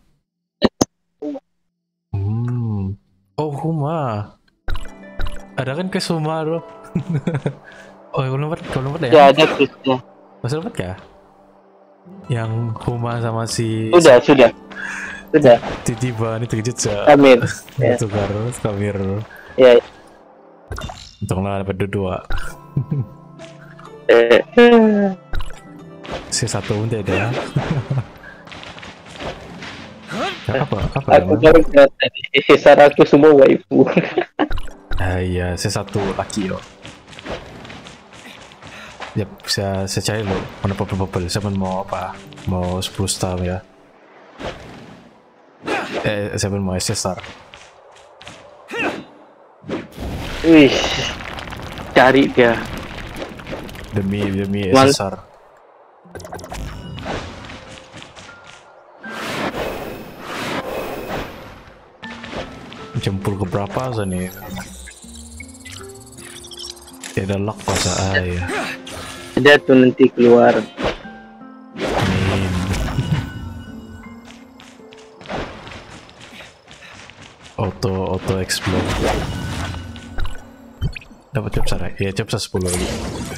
Hmm. Oh Huma. Ada kan ke Huma bro? Oh kau lupa, kau lupa ya? Ya, ada Krisnya. Masih lupa kah? Yang Huma sama si. Sudah, sudah. Sudah. Tiba-tiba ini terkejut sih. Amin. Ya. Tukar Kamir. Ya. Untunglah dapat dua-dua. Eh. Si satu pun tidak ada. Apa? Apa Aku namanya? baru lihat tadi. Sesar aku semua waifu. Ah iya, si satu laki lo. Yap, saya saya cari lo. Mana purple-purple? Siapa mau apa? Mau sepuluh star ya? Eh, siapa mau S S R? Wih. Cari dia. Demi demi Mal- S S R. Jempol ke berapa sah ni? Tidak luck pasal ay. Ada tuh nanti keluar. Amin. Auto auto explode. Dapat job sarai? Ya job sa sepuluh lagi.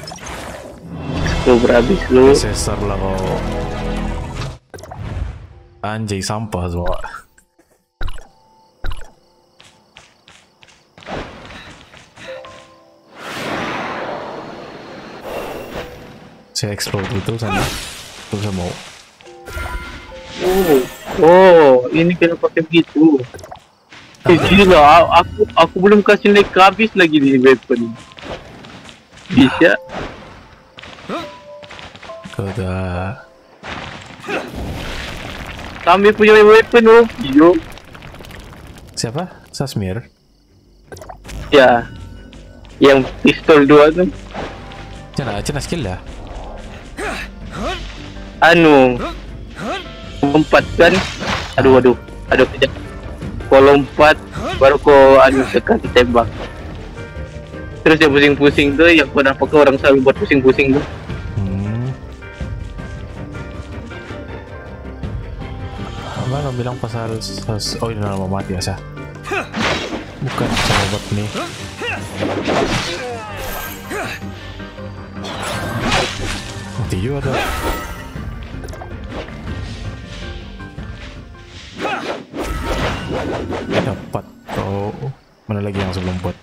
Tuh berhabis lu. Sesar lah kau. Anjay sampah semua. Saya explode itu sana. Terus saya mau. Oh, oh, ini kena pakai begitu. Eh, gila, aku aku belum kasih naik habis lagi di weapon. Bisa. Kau dah. Kami punya weapon oh, yo. Siapa? Sasmir? Ya. Yang pistol dua tuh. Cina, cina skill ya? Anu. Lompat kan? Aduh, aduh. Aduh, kejap. Kau lompat, baru kau anu tekan tembak. Terus yang pusing-pusing tuh, yang kau nampak orang selalu buat pusing-pusing tuh. Hmm. Apa lo bilang pasal sas... Oh ini nama mati ya, Sah? Bukan sahabat nih. Mati juga ada. Dapat. Oh, mana lagi yang sebelum bot?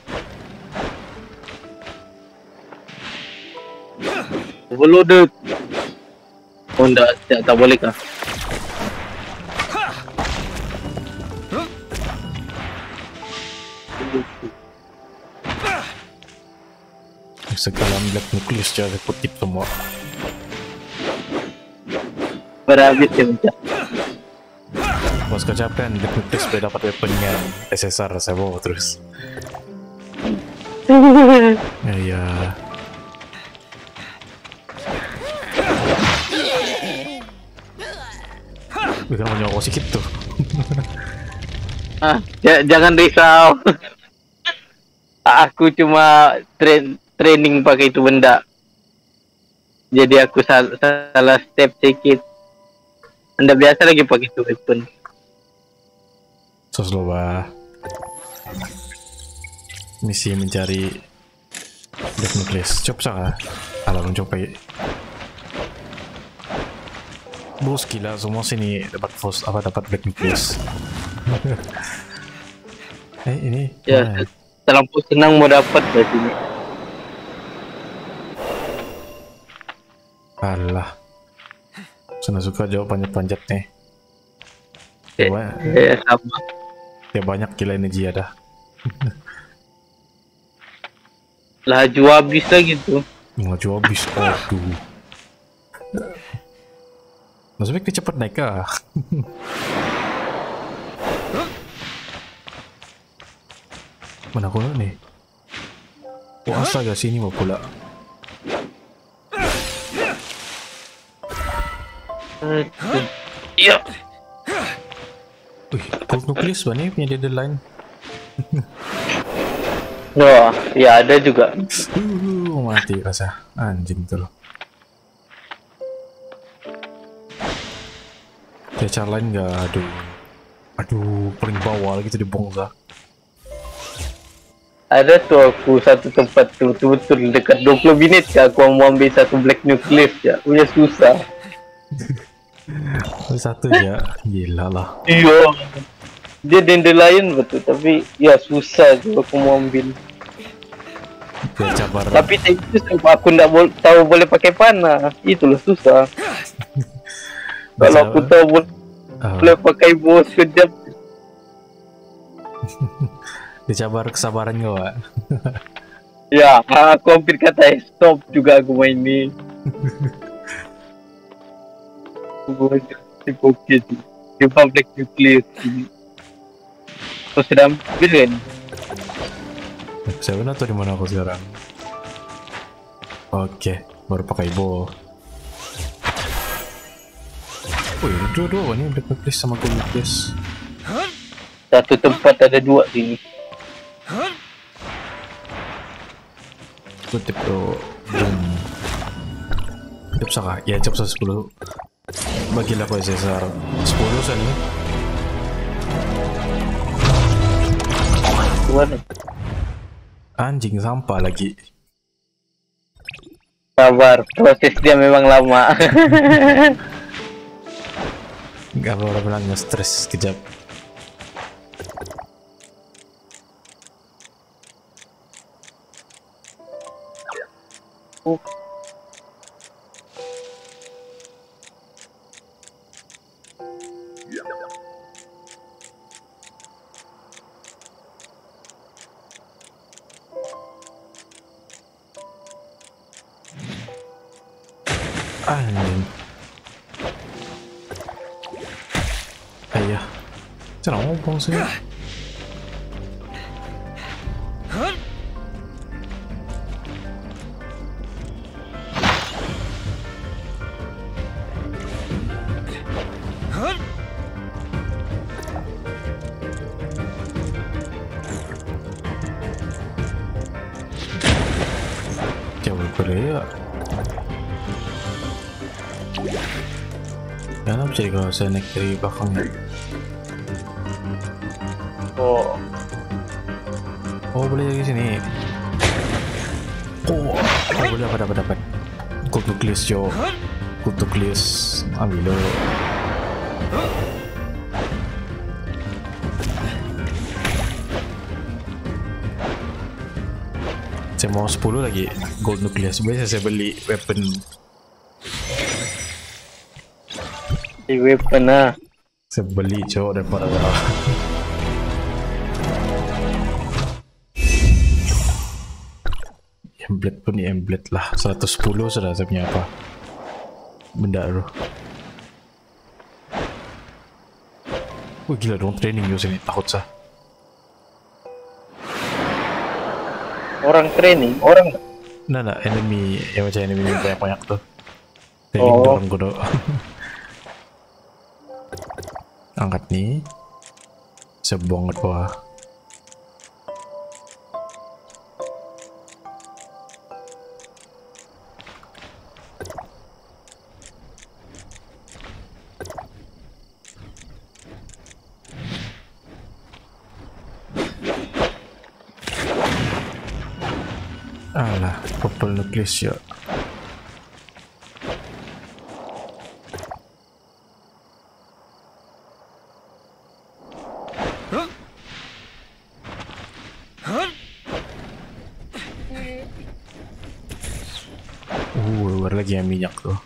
Overloaded. Oh enggak, tak, tak boleh kah? Sekarang Black Nucleus jadi kutip semua. Berhabis ya macam. Bos kecapean Black Nucleus sudah dapat weaponnya S S R saya bawa terus. Ya ya. Bukan mau nyokok sedikit tuh. Ah, j- jangan risau. Aku cuma train training pakai itu benda. Jadi aku sal- salah step sedikit. Anda biasa lagi pakai itu weapon. Sos loba. Misi mencari Black Nucleus. Cop saka. Alah mencoba. Bos gila semua sini dapat fos apa dapat Black Nucleus. Eh ini. Ya, mana? terlampau senang mau dapat dari sini. Alah. Sana suka jawabannya panjat nih. Eh, Coba. eh, sama. Ya banyak gila energi ada. Laju habis lagi tuh. Ngaju habis. Aduh. Maksudnya dia cepet naik kah? Mana aku nih? Oh astaga sini mau pula. Iya. Wih, Gold Nucleus banyak punya deadline. Oh, ya ada juga. Uh, mati rasa anjing tuh loh. Kayak cara lain nggak? Aduh, aduh paling bawah lagi tuh di bongsa. Ada tuh aku satu tempat tuh betul-betul dekat dua puluh minit ya aku mau ambil satu Black Nucleus ya. Punya susah. Satu ya, gila lah. Iya. Dia dandelion betul tapi ya susah juga aku mau ambil. Biar cabar. Tapi itu aku nggak boleh tahu boleh pakai panah. Itulah susah. Kalau aku tahu boleh, Oh. boleh pakai bos kejap. Dicabar kesabaran gua. Ya, aku hampir kata stop juga aku main ini. Gue jadi bokeh sih. Coba Black Nucleus. Kau sudah ambil kan? Saya benar tuh di mana aku sekarang. Oke, baru pakai bow. Wih, dua-dua nih Black Nucleus sama Gold Nucleus. Satu tempat ada dua sini. Kutip bro. Boom. Cep saka, ya cep sepuluh. Bagilah aku S S R sepuluh sana. Gimana? Anjing sampah lagi. Sabar, proses dia memang lama. Gak apa-apa bilang nge-stress kejap. Uh. Anjing. Ayah. Cara ngomong sih. Boleh ya. Kenapa jadi kalau saya naik dari belakangnya? Oh, Oh boleh dari sini. Oh, oh boleh dapat dapat dapat. Gold nucleus jo. Gold nucleus. Ambil lo. Saya mau sepuluh lagi gold nucleus. Biasa saya beli weapon. di weapon ah. Saya beli cowok daripada Emblet pun ni emblet lah. seratus sepuluh sudah saya punya apa benda tu. Wah gila dong training yo sini, takut sah. Orang training, orang Nah nah enemy yang macam enemy yang banyak-banyak tu. Training Oh. orang kudo. Angkat ni. Sebuang ke bawah. Alah, purple nucleus ya. Uh, luar lagi yang minyak tuh.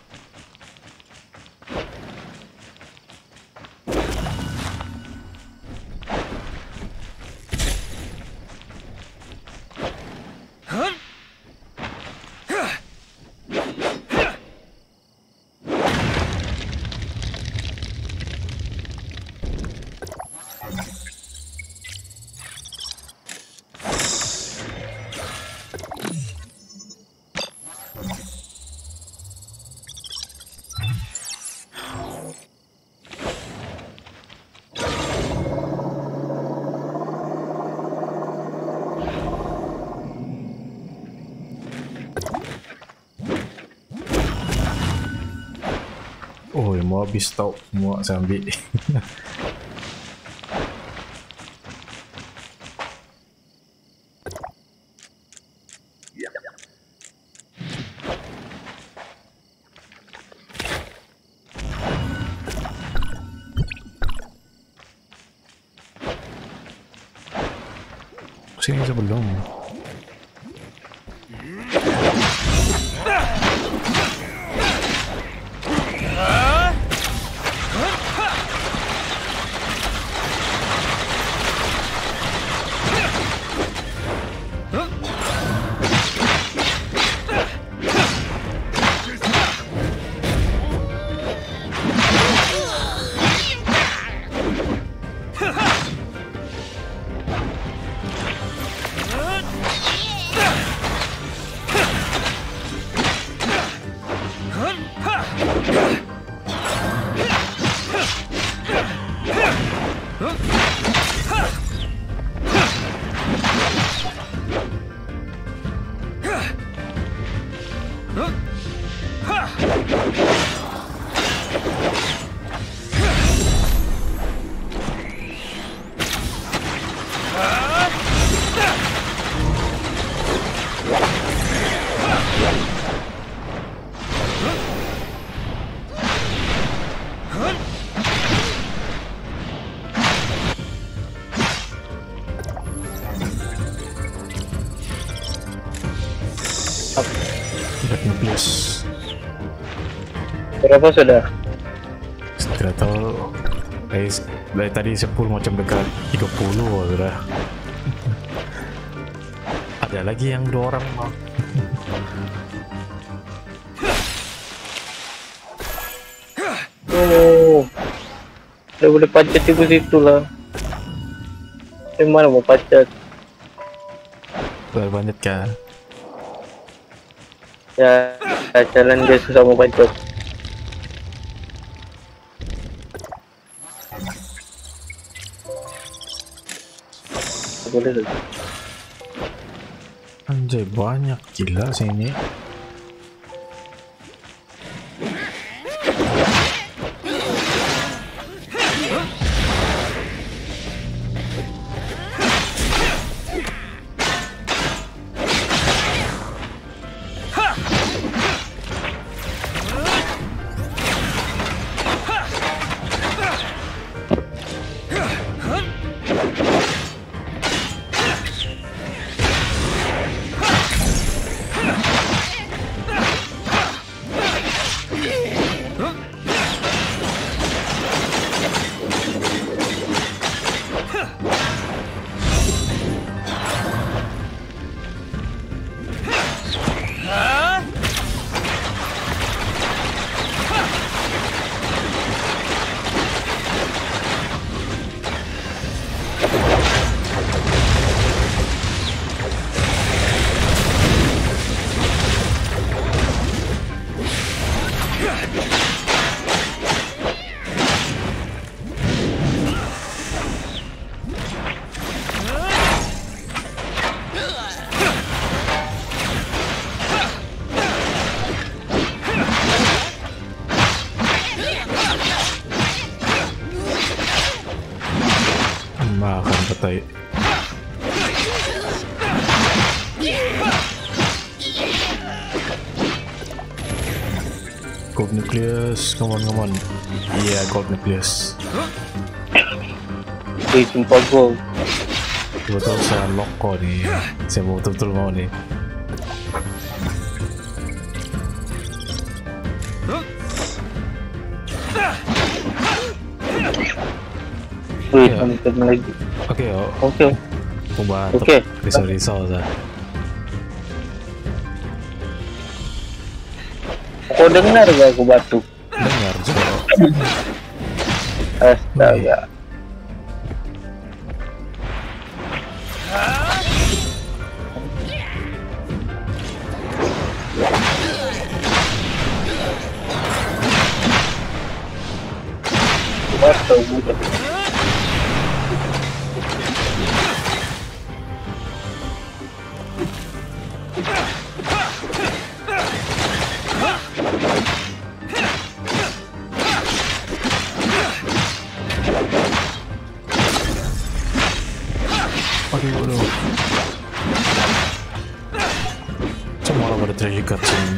Oh, yang mau habis tau semua saya ambil. Sini sebelum. Nucleus. berapa sudah? Tidak tahu. Dari, dari tadi sepuluh macam dekat tiga puluh sudah. Ada lagi yang dua orang mau. Oh, udah boleh pacat di situ lah. Di mana mau pacat? Banyak kan? Ya, ya jalan dia susah mau pacat. Boleh tuh. Anjay banyak gila sini. Tai. Gold nucleus, come on, come on. Iya, yeah, gold nucleus. Wih, sumpah gold. Betul saya loko nih. Saya mau betul-betul mau nih. Wih, Ya. teman-teman lagi. Oke, oh. Oke. Aku batuk. Oke. Risau-risau saya. Kau dengar gak aku batuk? Dengar juga. Astaga. Batuk budak. Aduh, aduh. Semua orang pada terikat sini.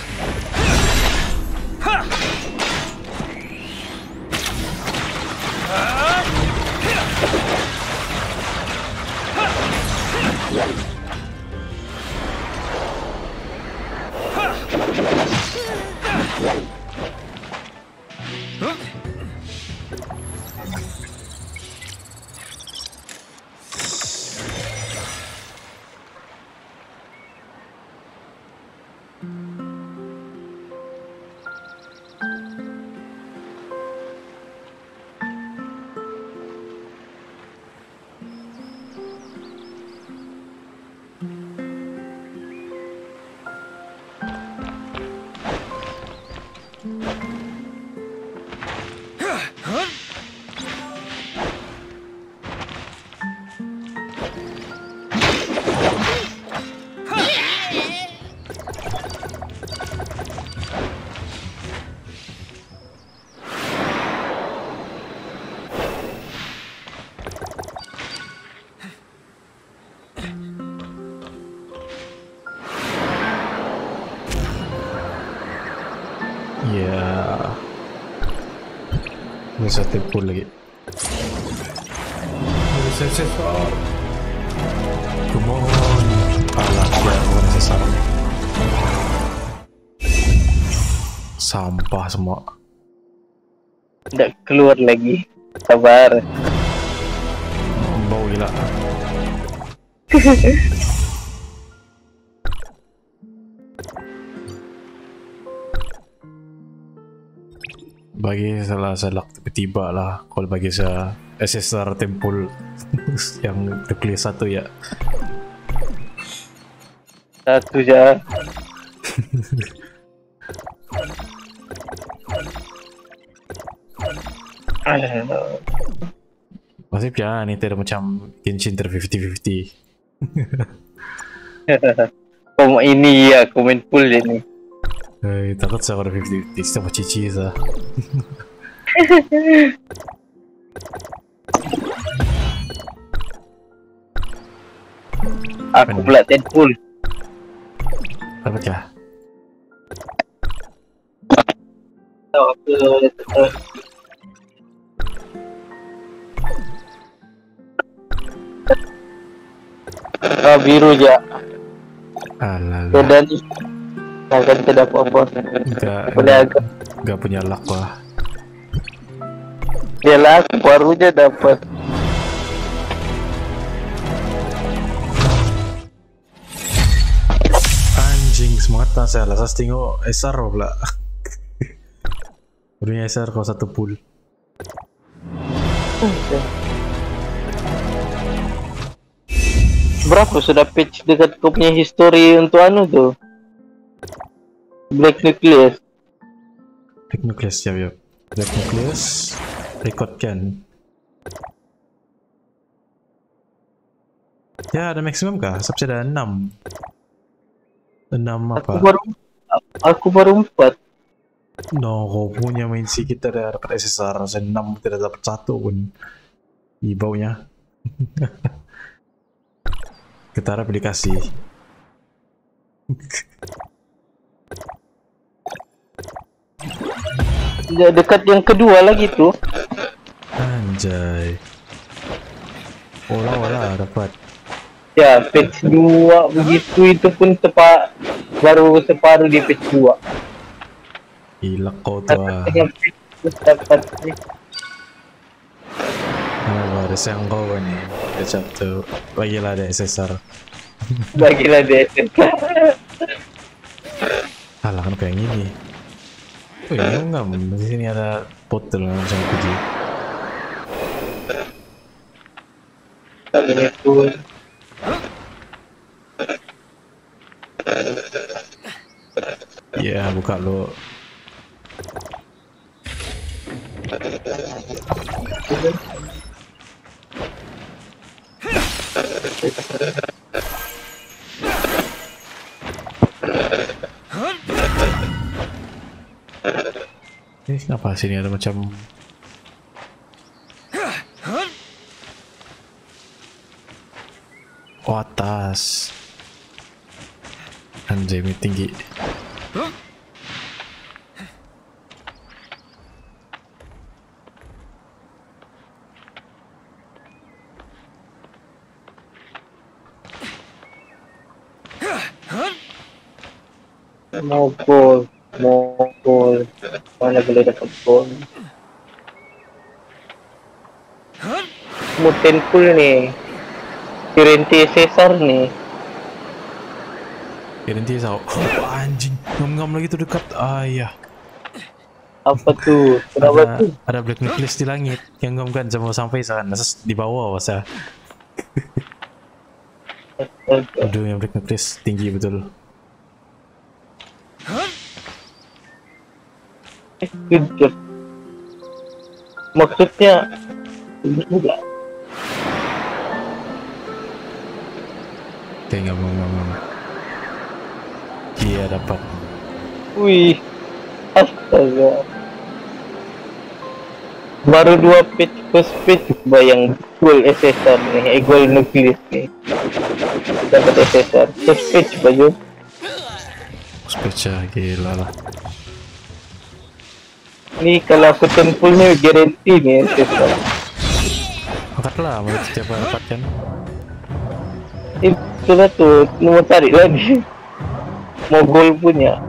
Ya, bisa tipu lagi. Save, save, oh. Come on. Alah, ya, bukan sesar. Sampah semua. Tidak keluar lagi. Sabar. Bau gila. Bagi salah selak tiba-tiba lah kalau bagi saya S S R Temple yang nukleus satu ya. Satu je. Masih ya ni tidak macam Genshin ter lima puluh lima puluh. Kom ini ya komen full ini. Eh, takut saya pada lima puluh lima puluh sama cici saya. Aku pula ten full. Apa ya? Ah, biru je. Alah. Beda ni. Akan tidak apa-apa. Enggak. Boleh agak. Enggak punya luck lah. Dia lah aku baru je dapat. Anjing semangat tak saya lah. Saya tengok S R pula. Punya S R kau satu pool. Berapa sudah patch dekat kau punya history untuk anu tu? Black Nucleus. Black Nucleus ya ya. Black Nucleus recordkan. Ya ada maksimum kah? Sampai ada enam. Enam Aku apa? baru aku baru empat. No, kau punya main si kita ada dapat S S R, saya enam tidak dapat satu pun. Di baunya. Kita harap dikasih. Ya, dekat yang kedua lagi tuh. Anjay. Olah olah dapat. Ya, patch dua begitu itu pun tepat baru separuh di patch dua. Gila kau tuh. Ah. Dapat Ah, baru yang kau nih. Kecap tuh. Bagilah ada S S R. bagilah deh. Alah kan kayak gini. Oh iya enggak, di sini ada botol macam puji. Ini pun Ya, buka lo. Ini kenapa sini ada macam oh, atas. Anjay, ini tinggi. mau gol, mau gol. Mana boleh dapat gol? Muten full nih. Kirenti Caesar nih. Kirenti sao. Oh, anjing, ngam-ngam lagi tuh dekat. Ayah. Apa tuh? Kenapa Ada, tuh? ada black nucleus di langit yang ngam kan sama sampai sana di bawah wasa. Aduh, yang black nucleus tinggi betul. Good job. Maksudnya enggak. Kayak nggak mau ngomong. Iya dapat. Wih, astaga. Baru dua page first page bayang goal S S R nih, eh goal nuklis nih. Dapat S S R first page baju. Spesial gila lah. Ini kalau aku tempulnya guarantee nih S S R. Angkatlah, mau setiap dapat kan. Itu lah tuh, mau cari lagi. Mau gol punya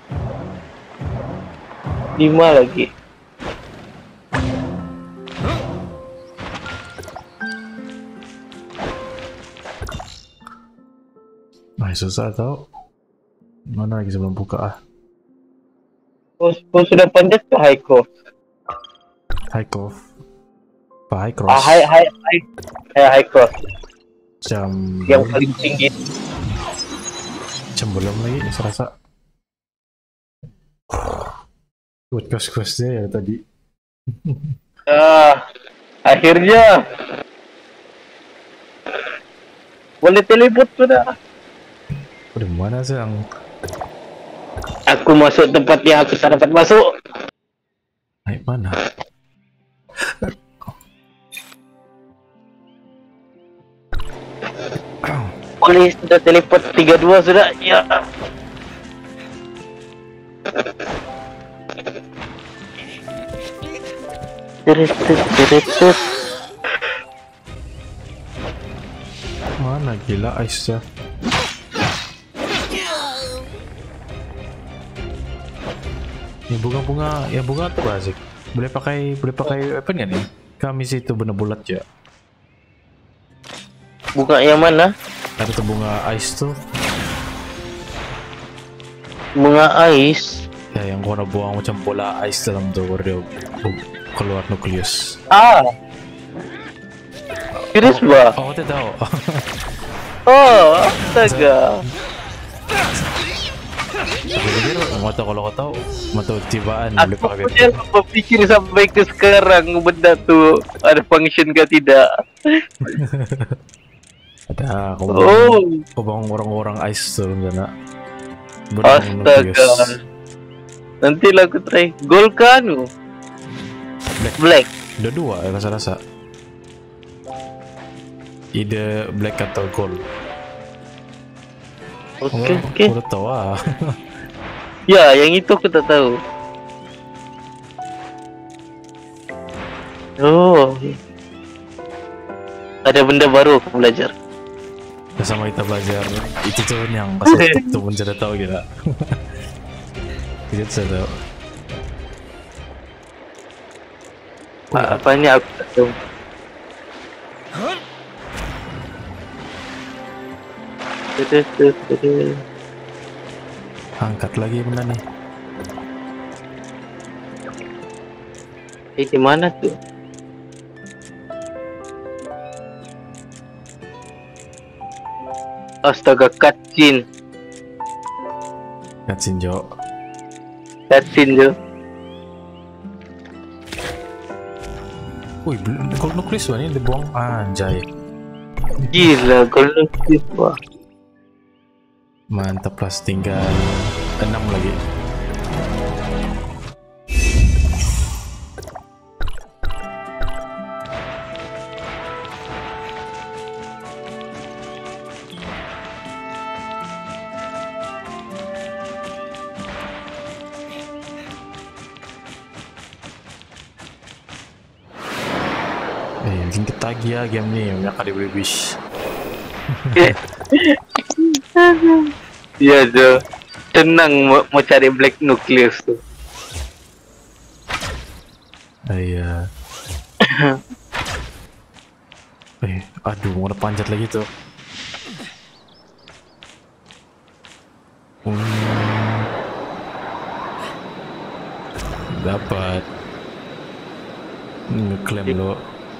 lima lagi. Nah, susah tau. Mana lagi sebelum buka ah? Oh, oh sudah panjat ke high cross. High cross. Apa high cross? Ah, high high high high, high cross. Jam Yang paling tinggi. jam belum lagi serasa. Buat kos-kosnya ya tadi. Ah, akhirnya boleh teleport sudah. Udah mana sih yang Aku masuk tempat yang aku tak dapat masuk. naik mana? Boleh sudah teleport tiga dua sudah. Ya. Teretet teretet. Mana gila ice ya? Ya bunga-bunga, ya bunga tuh asik. Boleh pakai, boleh pakai apa nggak nih? Kami sih itu bener bulat ya. Buka yang mana? Ada tuh bunga ice tuh. Bunga ais. Ya yang gua buang macam bola ice dalam tuh baru dia bu- keluar nukleus. Ah. Serius bah? Oh, tidak tahu. Oh, astaga. Aku pikir mau tahu kalau kau tahu, mau tahu tibaan boleh Aku pakai. punya berpikir sampai ke sekarang benda tuh ada function ke tidak. Ada, kau Oh. bangun, kau bangun orang-orang ice tuh sana. Bener-bener Astaga. nukleus. Nanti lah aku try. Gol kan? Black. Black. Udah dua ya rasa-rasa. ide black atau gold. Oke, Oh, oke. udah tahu ah. Ya, yang itu aku tak tahu. Oh. Ada benda baru aku belajar. Sama kita belajar itu tuh yang pas itu pun sudah tahu gila. Kita sudah tahu. A- Apa ini aku tak tahu. Tuh, tuh, tuh, tuh. Angkat lagi benda nih. Eh, di mana tuh? Astaga, cutscene. Cutscene Jo. Cutscene tuh. Wih, bel- gold nucleus ini dibuang anjay. Gila, golden wah. Mantap plus tinggal enam lagi. Eh, bikin ketagih ya game nih, banyak kali beli wish. Iya tuh. Tenang mau, mau cari black nucleus tuh. Ah, iya. Eh, aduh, mau ada panjat lagi tuh. Hmm. Dapat. Ngeklaim lo.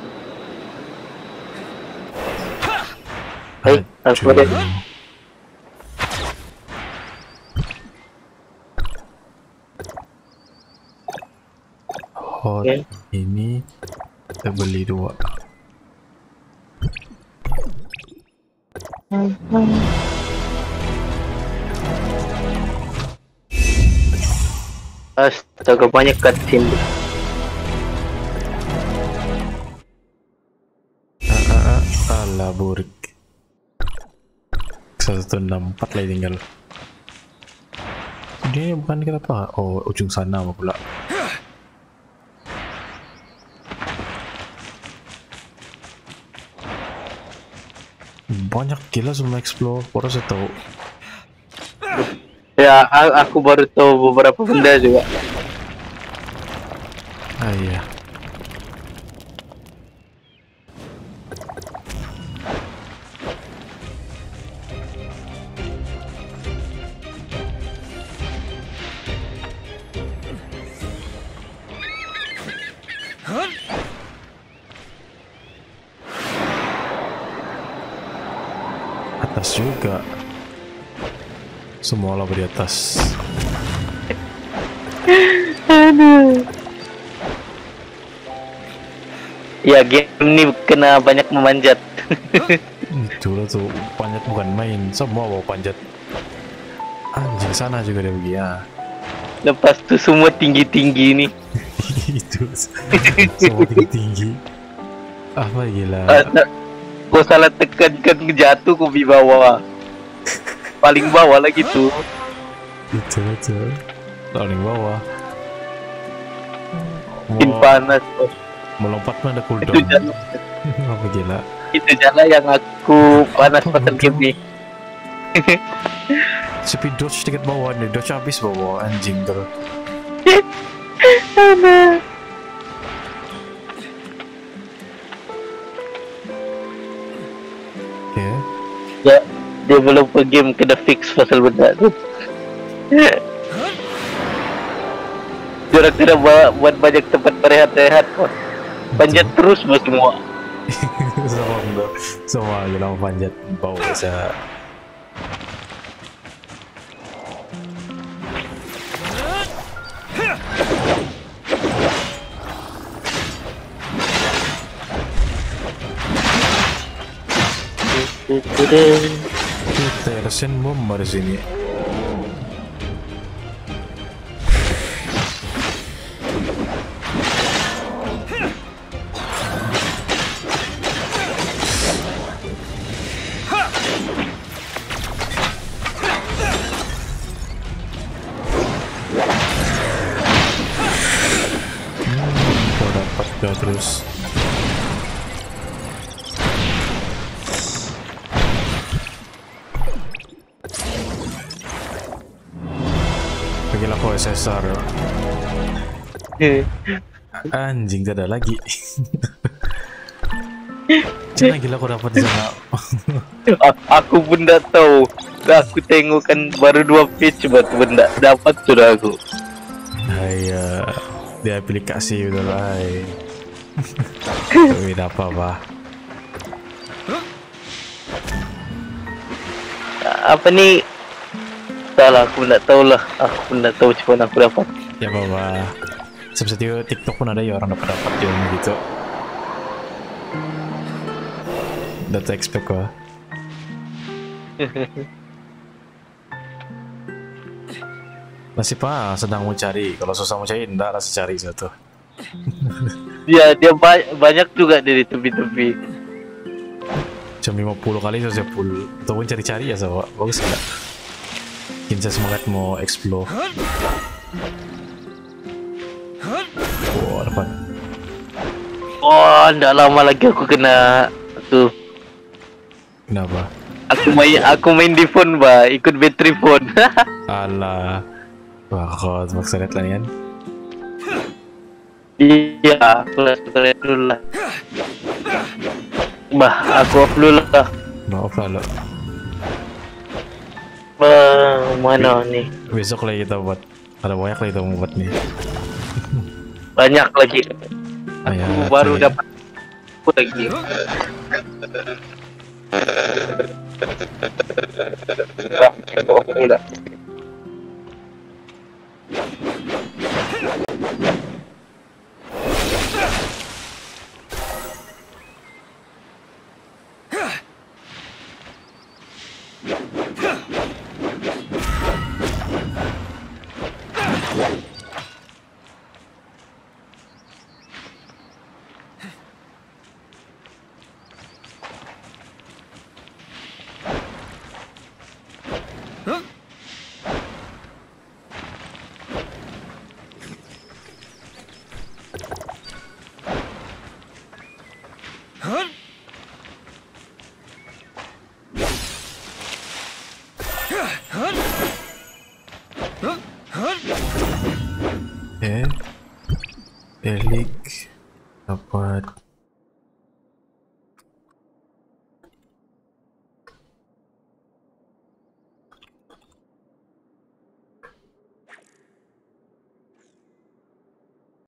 Hai, apa deh? Hot Oke. ini kita beli dua. Astaga, banyak cutscene. Ah, ah, ah, alah burik. satu enam empat lagi tinggal. Dia bukan kita apa? Oh, ujung sana apa pula? Banyak gila semua explore, baru saya tahu. Ya, a- aku baru tahu beberapa benda juga. Ah iya. Atas juga. Semua lah di atas. Ya, game ini kena banyak memanjat. Itulah tuh panjat bukan main, semua bawa panjat. Anjing sana juga dia pergi ya. Lepas tuh semua tinggi-tinggi nih. Itu semua tinggi tinggi. Apa gila? Asa- Kau salah tekan kan jatuh kau di bawah. Paling bawah lagi tuh. Itu itu. Paling bawah. Makin Mau, panas. Oh. mau lompat pun ada Itu cooldown. jalan, Apa gila? itu jalan yang aku panas pasal game nih. Speed dodge dekat bawah nih, dodge habis bawah anjing terus. Oke. Ya, developer game kena fix pasal benda tu. Diorang kena buat, buat banyak tempat berehat-rehat kok. Panjat terus mas semua. Sama enggak, semua gila panjat bawah bisa. Kita resen bomba di sini. bagus. Pergilah kau S S R. Anjing, tidak ada lagi. Jangan gila kau dapat di sana. Aku pun tak tahu. Aku tengok kan baru dua page buat benda dapat sudah aku. Hai, di aplikasi udah lah. Tidak apa-apa. Apa nih? Salah, aku pun tak tahu lah. Aku pun tak tahu macam mana aku dapat. Ya apa-apa. Seperti TikTok pun ada ya orang dapat dapat ilmu gitu. Data expect gua. Nasib ah sedang mau cari. Kalau susah mau cari, enggak rasa cari satu. Ya, dia ba banyak juga dari tepi-tepi. Cuma lima puluh kali saya full. Ataupun cari-cari ya sama. Bagus enggak? Bikin saya semangat mau explore. Oh, dapat. Oh, enggak lama lagi aku kena tuh. Kenapa? Aku main aku main di phone, bah, ikut battery phone. Alah. Wah, kau maksa lihat lah ni kan? Iya, aku langsung lihat dulu lah. Bah, aku off dulu lah. Maaf lah lo. Bah, mana nih? Besok lagi kita buat. Ada banyak lagi kita mau buat nih. Banyak lagi. Ah, ya, Aku baru ya. dapat aku lagi. Bah, aku off dulu lah. Eh, Elik dapat